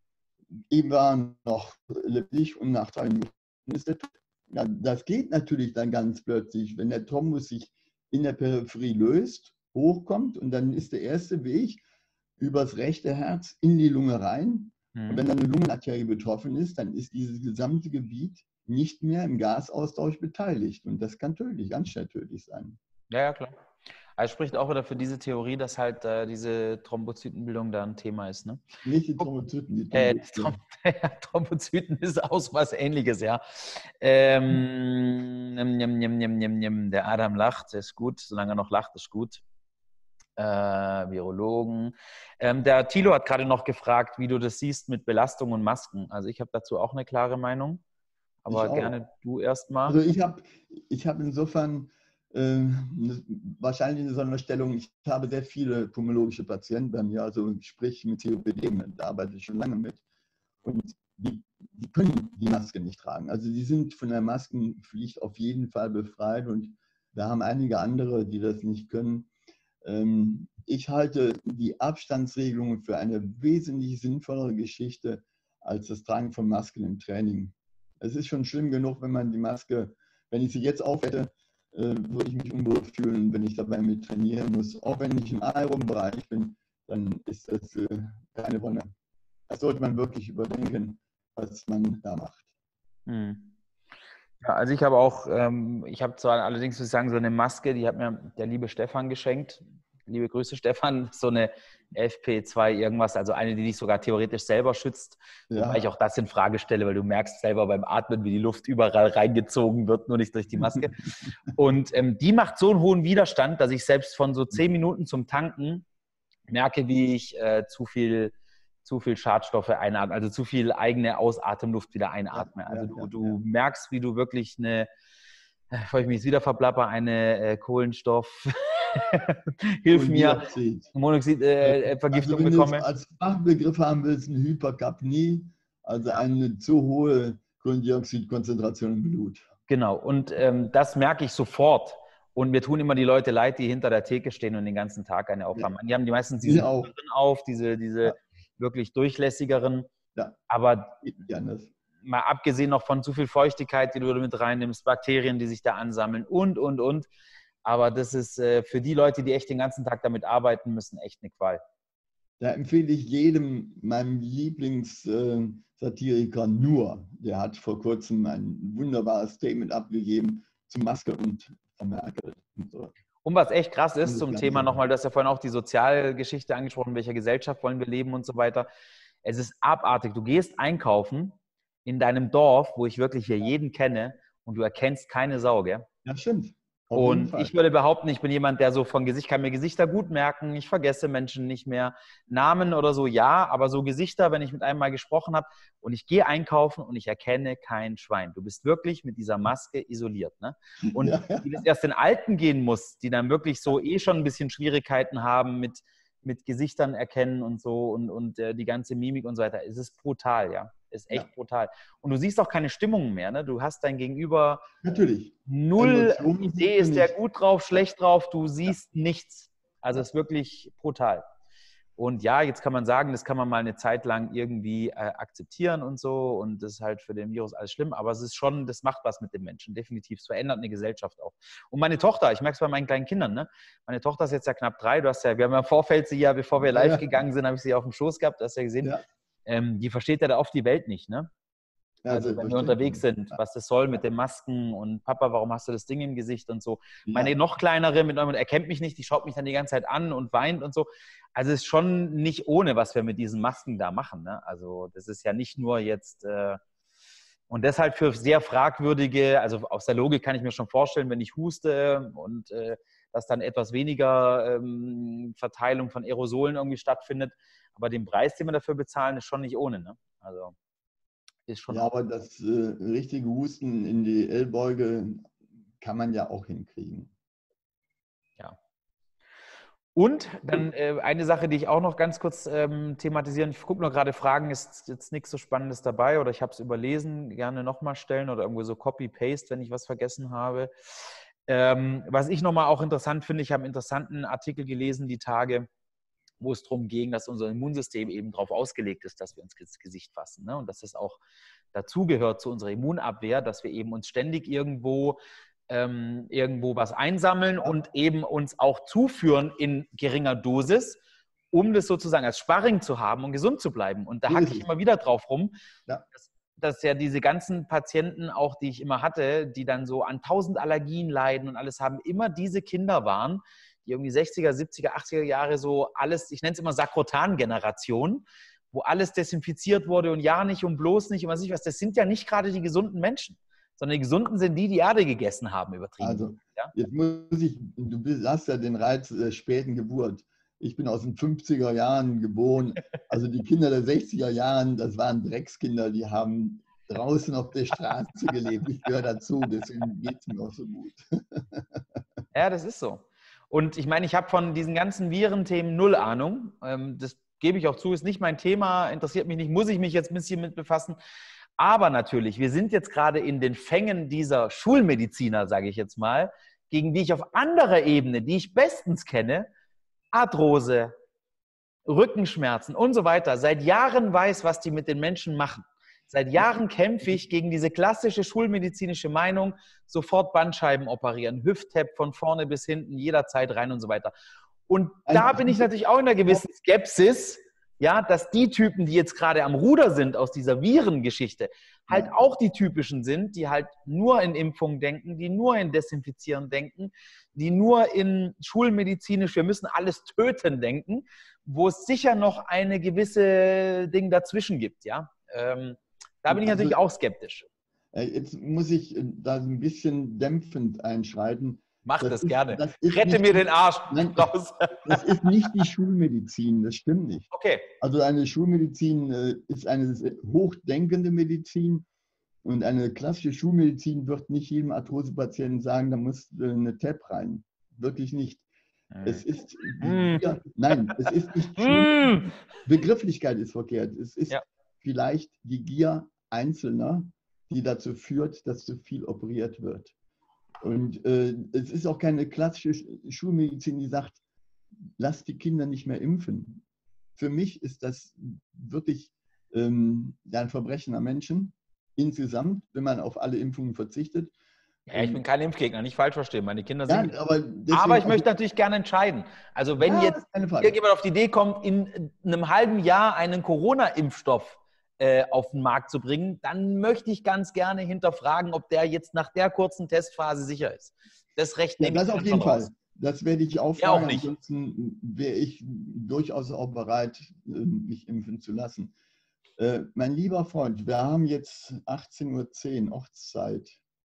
Eben war noch lebendig und nach drei Minuten ist der tot. Ja, das geht natürlich dann ganz plötzlich, wenn der Thrombus sich in der Peripherie löst, hochkommt und dann ist der erste Weg übers rechte Herz in die Lunge rein. Mhm. Und wenn dann eine Lungenarterie betroffen ist, dann ist dieses gesamte Gebiet nicht mehr im Gasaustausch beteiligt. Und das kann tödlich, ganz schnell tödlich sein. Ja, ja, klar. Also spricht auch wieder für diese Theorie, dass halt äh, diese Thrombozytenbildung da ein Thema ist, ne? Nicht die Thrombozyten, die Äh, Thrombozyten. ja, Thrombozyten ist auch was Ähnliches, ja. Ähm, njam, njam, njam, njam, njam. Der Adam lacht, ist gut. Solange er noch lacht, ist gut. Äh, Virologen. Ähm, der Thilo hat gerade noch gefragt, wie du das siehst mit Belastung und Masken. Also ich habe dazu auch eine klare Meinung. Aber gerne du erstmal. Also ich habe ich hab insofern äh, wahrscheinlich eine Sonderstellung. Ich habe sehr viele pulmonologische Patienten bei mir, also sprich mit C O P D, da arbeite ich schon lange mit. Und die, die können die Maske nicht tragen. Also die sind von der Maskenpflicht auf jeden Fall befreit und wir haben einige andere, die das nicht können. Ähm, ich halte die Abstandsregelungen für eine wesentlich sinnvollere Geschichte als das Tragen von Masken im Training. Es ist schon schlimm genug, wenn man die Maske, wenn ich sie jetzt aufhätte, äh, würde ich mich unwohl fühlen, wenn ich dabei mit trainieren muss. Auch wenn ich im Aeroben-Bereich bin, dann ist das äh, keine Wonne. Das sollte man wirklich überdenken, was man da macht. Hm. Ja, also ich habe auch, ähm, ich habe zwar allerdings, muss ich sagen, so eine Maske, die hat mir der liebe Stefan geschenkt. Liebe Grüße, Stefan. So eine F P zwei irgendwas, also eine, die dich sogar theoretisch selber schützt. Ja. Wobei ich auch das in Frage stelle, weil du merkst selber beim Atmen, wie die Luft überall reingezogen wird, nur nicht durch die Maske. Und ähm, die macht so einen hohen Widerstand, dass ich selbst von so zehn Minuten zum Tanken merke, wie ich äh, zu viel zu viel Schadstoffe einatme, also zu viel eigene Ausatemluft wieder einatme. Ja, also ja, du, ja, du ja. merkst, wie du wirklich eine, bevor ich mich jetzt wieder verplapper, eine äh, Kohlenstoff, hilf mir, Monoxidvergiftung äh, also wenn bekomme. du es als Fachbegriff haben willst, eine Hyperkapnie, also eine zu hohe Kohlendioxidkonzentration im Blut. Genau, und ähm, das merke ich sofort. Und mir tun immer die Leute leid, die hinter der Theke stehen und den ganzen Tag eine aufhaben. Ja. Die haben die meistens diese auch. auf, diese, diese ja. wirklich durchlässigeren. Ja. Aber mal abgesehen noch von zu viel Feuchtigkeit, die du mit reinnimmst, Bakterien, die sich da ansammeln und, und, und. Aber das ist äh, für die Leute, die echt den ganzen Tag damit arbeiten müssen, echt eine Qual. Da empfehle ich jedem, meinem Lieblingssatiriker äh, Nur, der hat vor kurzem ein wunderbares Statement abgegeben zu Maske und Merkel. Und, so. und was echt krass ist zum Thema nochmal, du hast ja vorhin auch die Sozialgeschichte angesprochen, in welcher Gesellschaft wollen wir leben und so weiter. Es ist abartig. Du gehst einkaufen in deinem Dorf, wo ich wirklich hier jeden kenne und du erkennst keine Sau, gell? Ja, stimmt. Und ich würde behaupten, ich bin jemand, der so von Gesicht, kann mir Gesichter gut merken, ich vergesse Menschen nicht mehr, Namen oder so, ja, aber so Gesichter, wenn ich mit einem mal gesprochen habe und ich gehe einkaufen und ich erkenne kein Schwein. Du bist wirklich mit dieser Maske isoliert, ne? Und ja, ja. wie das erst den Alten gehen muss, die dann wirklich so eh schon ein bisschen Schwierigkeiten haben mit, mit Gesichtern erkennen und so und, und äh, die ganze Mimik und so weiter, es ist brutal, ja. Ist echt ja. brutal. Und du siehst auch keine Stimmungen mehr, ne? Du hast dein Gegenüber natürlich null Idee, ist der gut drauf, schlecht drauf, du siehst ja. nichts. Also es ist wirklich brutal. Und ja, jetzt kann man sagen, das kann man mal eine Zeit lang irgendwie äh, akzeptieren und so und das ist halt für den Virus alles schlimm, aber es ist schon, das macht was mit den Menschen, definitiv. Es verändert eine Gesellschaft auch. Und meine Tochter, ich merke es bei meinen kleinen Kindern, ne? Meine Tochter ist jetzt ja knapp drei, du hast ja, wir haben ja im Vorfeld sie ja, bevor wir live ja. gegangen sind, habe ich sie auf dem Schoß gehabt, du hast ja gesehen. Ja. Ähm, die versteht ja da oft die Welt nicht, ne? Ja, also wenn wir unterwegs sind, was das soll mit den Masken und Papa, warum hast du das Ding im Gesicht und so. Ja. Meine noch kleinere, mit neuem, erkennt mich nicht, die schaut mich dann die ganze Zeit an und weint und so. Also es ist schon nicht ohne, was wir mit diesen Masken da machen, ne? Also das ist ja nicht nur jetzt äh, und deshalb für sehr fragwürdige, also aus der Logik kann ich mir schon vorstellen, wenn ich huste und äh, dass dann etwas weniger ähm, Verteilung von Aerosolen irgendwie stattfindet. Aber den Preis, den wir dafür bezahlen, ist schon nicht ohne, ne? Also ist schon. Ja, aber das äh, richtige Husten in die Ellbeuge kann man ja auch hinkriegen. Ja. Und dann äh, eine Sache, die ich auch noch ganz kurz ähm, thematisieren. Ich gucke nur gerade Fragen, ist jetzt nichts so Spannendes dabei oder ich habe es überlesen, gerne nochmal stellen oder irgendwo so Copy-Paste, wenn ich was vergessen habe. Ähm, was ich nochmal auch interessant finde, ich habe einen interessanten Artikel gelesen, die Tage, wo es darum ging, dass unser Immunsystem eben darauf ausgelegt ist, dass wir uns ins Gesicht fassen, ne? Und dass das auch dazugehört zu unserer Immunabwehr, dass wir eben uns ständig irgendwo, ähm, irgendwo was einsammeln und eben uns auch zuführen in geringer Dosis, um das sozusagen als Sparring zu haben und gesund zu bleiben. Und da hacke ich immer wieder drauf rum, ja. dass, dass ja diese ganzen Patienten auch, die ich immer hatte, die dann so an tausend Allergien leiden und alles haben, immer diese Kinder waren, die irgendwie sechziger, siebziger, achtziger Jahre so alles, ich nenne es immer Sakrotan-Generation, wo alles desinfiziert wurde und ja nicht und bloß nicht und was ich was. Das sind ja nicht gerade die gesunden Menschen, sondern die Gesunden sind die, die Erde gegessen haben, übertrieben. Also, ja? jetzt muss ich, du hast ja den Reiz der späten Geburt. Ich bin aus den fünfziger Jahren geboren. Also die Kinder der sechziger Jahren, das waren Dreckskinder, die haben draußen auf der Straße gelebt. Ich gehöre dazu, deswegen geht es mir auch so gut. Ja, das ist so. Und ich meine, ich habe von diesen ganzen Virenthemen null Ahnung. Das gebe ich auch zu, ist nicht mein Thema, interessiert mich nicht, muss ich mich jetzt ein bisschen mit befassen. Aber natürlich, wir sind jetzt gerade in den Fängen dieser Schulmediziner, sage ich jetzt mal, gegen die ich auf anderer Ebene, die ich bestens kenne, Arthrose, Rückenschmerzen und so weiter, seit Jahren weiß, was die mit den Menschen machen. Seit Jahren kämpfe ich gegen diese klassische schulmedizinische Meinung, sofort Bandscheiben operieren, Hüft-Tap von vorne bis hinten, jederzeit rein und so weiter. Und da bin ich natürlich auch in einer gewissen Skepsis, ja, dass die Typen, die jetzt gerade am Ruder sind aus dieser Virengeschichte, halt auch die typischen sind, die halt nur in Impfung denken, die nur in Desinfizieren denken, die nur in schulmedizinisch, wir müssen alles töten denken, wo es sicher noch eine gewisse Ding dazwischen gibt, ja. Ähm, da bin ich natürlich auch skeptisch. Jetzt muss ich da ein bisschen dämpfend einschreiten. Mach das, das ist, gerne. Das Rette mir den Arsch. Nein, das ist nicht die Schulmedizin, das stimmt nicht. Okay. Also eine Schulmedizin ist eine hochdenkende Medizin. Und eine klassische Schulmedizin wird nicht jedem Arthrosepatienten sagen, da muss eine T E P rein. Wirklich nicht. Es ist, Mm. ja, nein, es ist nicht Mm. Begrifflichkeit ist verkehrt. Es ist ja. vielleicht die Gier Einzelner, die dazu führt, dass zu viel operiert wird. Und äh, es ist auch keine klassische Schulmedizin, die sagt, lass die Kinder nicht mehr impfen. Für mich ist das wirklich ähm, ein Verbrechen am Menschen insgesamt, wenn man auf alle Impfungen verzichtet. Ja, ich bin kein Impfgegner, nicht falsch verstehen. Meine Kinder Ja, sind. aber, aber ich möchte natürlich gerne entscheiden. Also, wenn ja, jetzt irgendjemand auf die Idee kommt, in einem halben Jahr einen Corona-Impfstoff äh, auf den Markt zu bringen, dann möchte ich ganz gerne hinterfragen, ob der jetzt nach der kurzen Testphase sicher ist. Das Recht ja, nehme das ich auf jeden Fall. Fall. Das werde ich auch ja, fragen. auch nicht. Ansonsten wäre ich durchaus auch bereit, mich impfen zu lassen. Äh, mein lieber Freund, wir haben jetzt achtzehn Uhr zehn Ortszeit.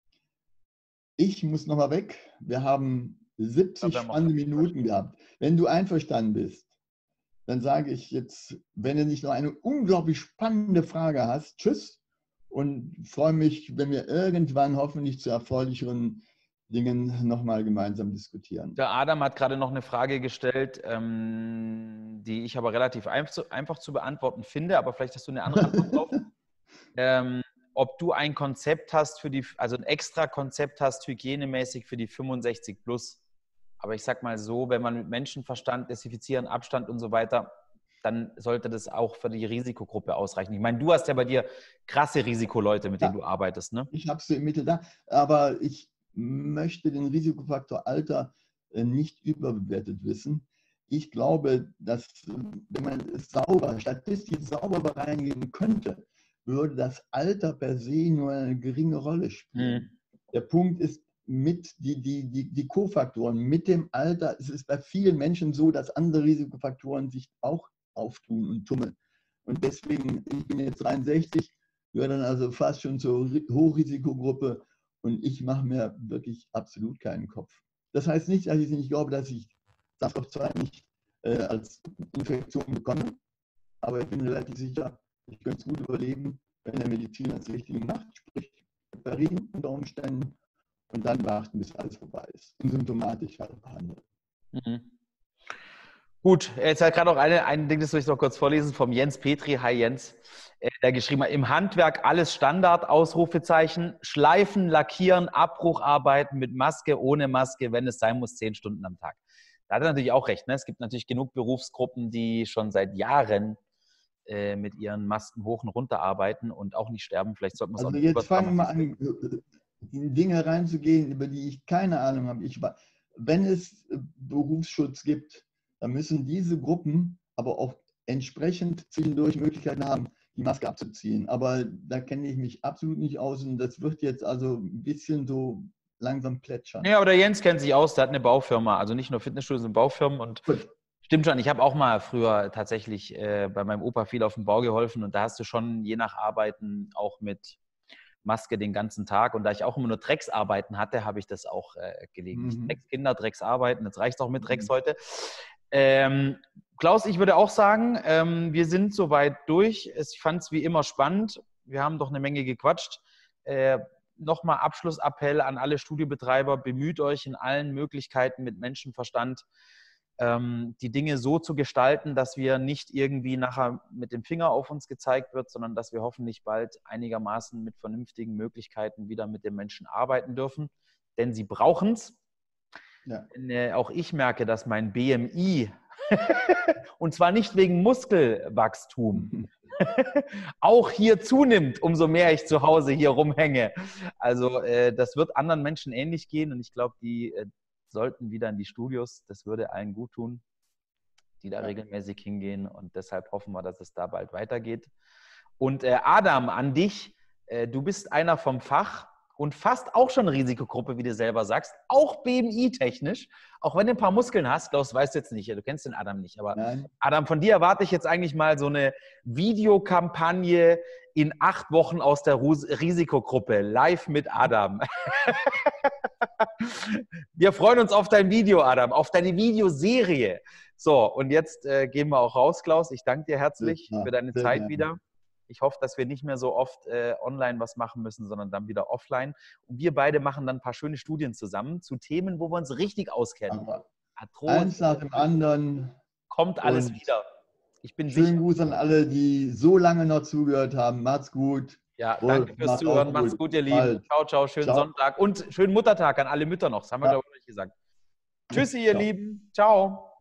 Ich muss nochmal weg. Wir haben siebzig Ja, wir haben spannende Minuten gehabt. Wenn du einverstanden bist, dann sage ich jetzt, wenn du nicht noch eine unglaublich spannende Frage hast, tschüss und freue mich, wenn wir irgendwann hoffentlich zu erfreulicheren Dingen nochmal gemeinsam diskutieren. Der Adam hat gerade noch eine Frage gestellt, ähm, die ich aber relativ einfach, einfach zu beantworten finde, aber vielleicht hast du eine andere Antwort drauf. ähm, ob du ein Konzept hast für die, also ein extra Konzept hast, hygienemäßig für die fünfundsechzig plus. Aber ich sag mal so, wenn man mit Menschenverstand, Desinfizieren, Abstand und so weiter, dann sollte das auch für die Risikogruppe ausreichen. Ich meine, du hast ja bei dir krasse Risikoleute, mit ja, denen du arbeitest, ne? Ich habe sie im Mittel da, aber ich möchte den Risikofaktor Alter nicht überbewertet wissen. Ich glaube, dass wenn man es sauber, statistisch sauber bereinigen könnte, würde das Alter per se nur eine geringe Rolle spielen. Mhm. Der Punkt ist, mit die, die, die, die Kofaktoren, mit dem Alter, es ist bei vielen Menschen so, dass andere Risikofaktoren sich auch auftun und tummeln. Und deswegen, ich bin jetzt dreiundsechzig, gehöre dann also fast schon zur Hochrisikogruppe und ich mache mir wirklich absolut keinen Kopf. Das heißt nicht, dass ich nicht glaube, dass ich SARS CoV zwei nicht äh, als Infektion bekomme, aber ich bin relativ sicher, ich könnte es gut überleben, wenn der Mediziner das Richtige macht, sprich operieren unter Umständen und dann warten, bis alles vorbei ist und symptomatisch halt behandeln. Mhm. Gut, jetzt hat gerade noch eine, ein Ding, das will ich noch kurz vorlesen, vom Jens Petri. Hi Jens, der geschrieben hat, im Handwerk alles Standard, Ausrufezeichen, Schleifen, Lackieren, Abbrucharbeiten mit Maske, ohne Maske, wenn es sein muss, zehn Stunden am Tag. Da hat er natürlich auch recht. Ne? Es gibt natürlich genug Berufsgruppen, die schon seit Jahren äh, mit ihren Masken hoch und runter arbeiten und auch nicht sterben. Vielleicht sollten wir es also auch nicht jetzt fangen wir an, in Dinge reinzugehen, über die ich keine Ahnung habe. Ich, wenn es Berufsschutz gibt, dann müssen diese Gruppen aber auch entsprechend zwischendurch Möglichkeiten haben, die Maske abzuziehen. Aber da kenne ich mich absolut nicht aus und das wird jetzt also ein bisschen so langsam plätschern. Ja, aber der Jens kennt sich aus, der hat eine Baufirma, also nicht nur Fitnessstudios, sondern Baufirmen und Gut. Stimmt schon, ich habe auch mal früher tatsächlich äh, bei meinem Opa viel auf dem Bau geholfen und da hast du schon je nach Arbeiten auch mit Maske den ganzen Tag. Und da ich auch immer nur Drecksarbeiten hatte, habe ich das auch äh, gelegentlich. Mhm. Dreckskinder, Drecksarbeiten, jetzt reicht es auch mit Drecks mhm. heute. Ähm, Klaus, ich würde auch sagen, ähm, wir sind soweit durch. Ich fand es wie immer spannend. Wir haben doch eine Menge gequatscht. Äh, Nochmal Abschlussappell an alle Studiobetreiber. Bemüht euch in allen Möglichkeiten mit Menschenverstand, ähm, die Dinge so zu gestalten, dass wir nicht irgendwie nachher mit dem Finger auf uns gezeigt wird, sondern dass wir hoffentlich bald einigermaßen mit vernünftigen Möglichkeiten wieder mit den Menschen arbeiten dürfen. Denn sie brauchen es. Ja. Äh, auch ich merke, dass mein B M I, und zwar nicht wegen Muskelwachstum, auch hier zunimmt, umso mehr ich zu Hause hier rumhänge. Also äh, das wird anderen Menschen ähnlich gehen und ich glaube, die äh, sollten wieder in die Studios. Das würde allen gut tun, die da ja. regelmäßig hingehen und deshalb hoffen wir, dass es da bald weitergeht. Und äh, Adam, an dich, äh, du bist einer vom Fach und fast auch schon Risikogruppe, wie du selber sagst, auch B M I-technisch, auch wenn du ein paar Muskeln hast. Klaus, weißt du jetzt nicht, du kennst den Adam nicht, aber Nein. Adam, von dir erwarte ich jetzt eigentlich mal so eine Videokampagne in acht Wochen aus der Risikogruppe, live mit Adam. Wir freuen uns auf dein Video, Adam, auf deine Videoserie. So, und jetzt äh, gehen wir auch raus, Klaus. Ich danke dir herzlich ja, für deine Zeit gerne. wieder. Ich hoffe, dass wir nicht mehr so oft äh, online was machen müssen, sondern dann wieder offline. Und wir beide machen dann ein paar schöne Studien zusammen zu Themen, wo wir uns richtig auskennen. Aber Arthrose, eins nach dem anderen. kommt alles Und wieder. Ich bin schönen sicher. Gruß an alle, die so lange noch zugehört haben. Macht's gut. Ja, Wolf, danke fürs macht's Zuhören. auch Macht's gut. gut, ihr Bald. Lieben. Ciao, ciao. Schönen Ciao. Sonntag. Und schönen Muttertag an alle Mütter noch. Das haben wir, Ja. glaube ich, noch nicht gesagt. Tschüssi, ihr Ciao. Lieben. Ciao.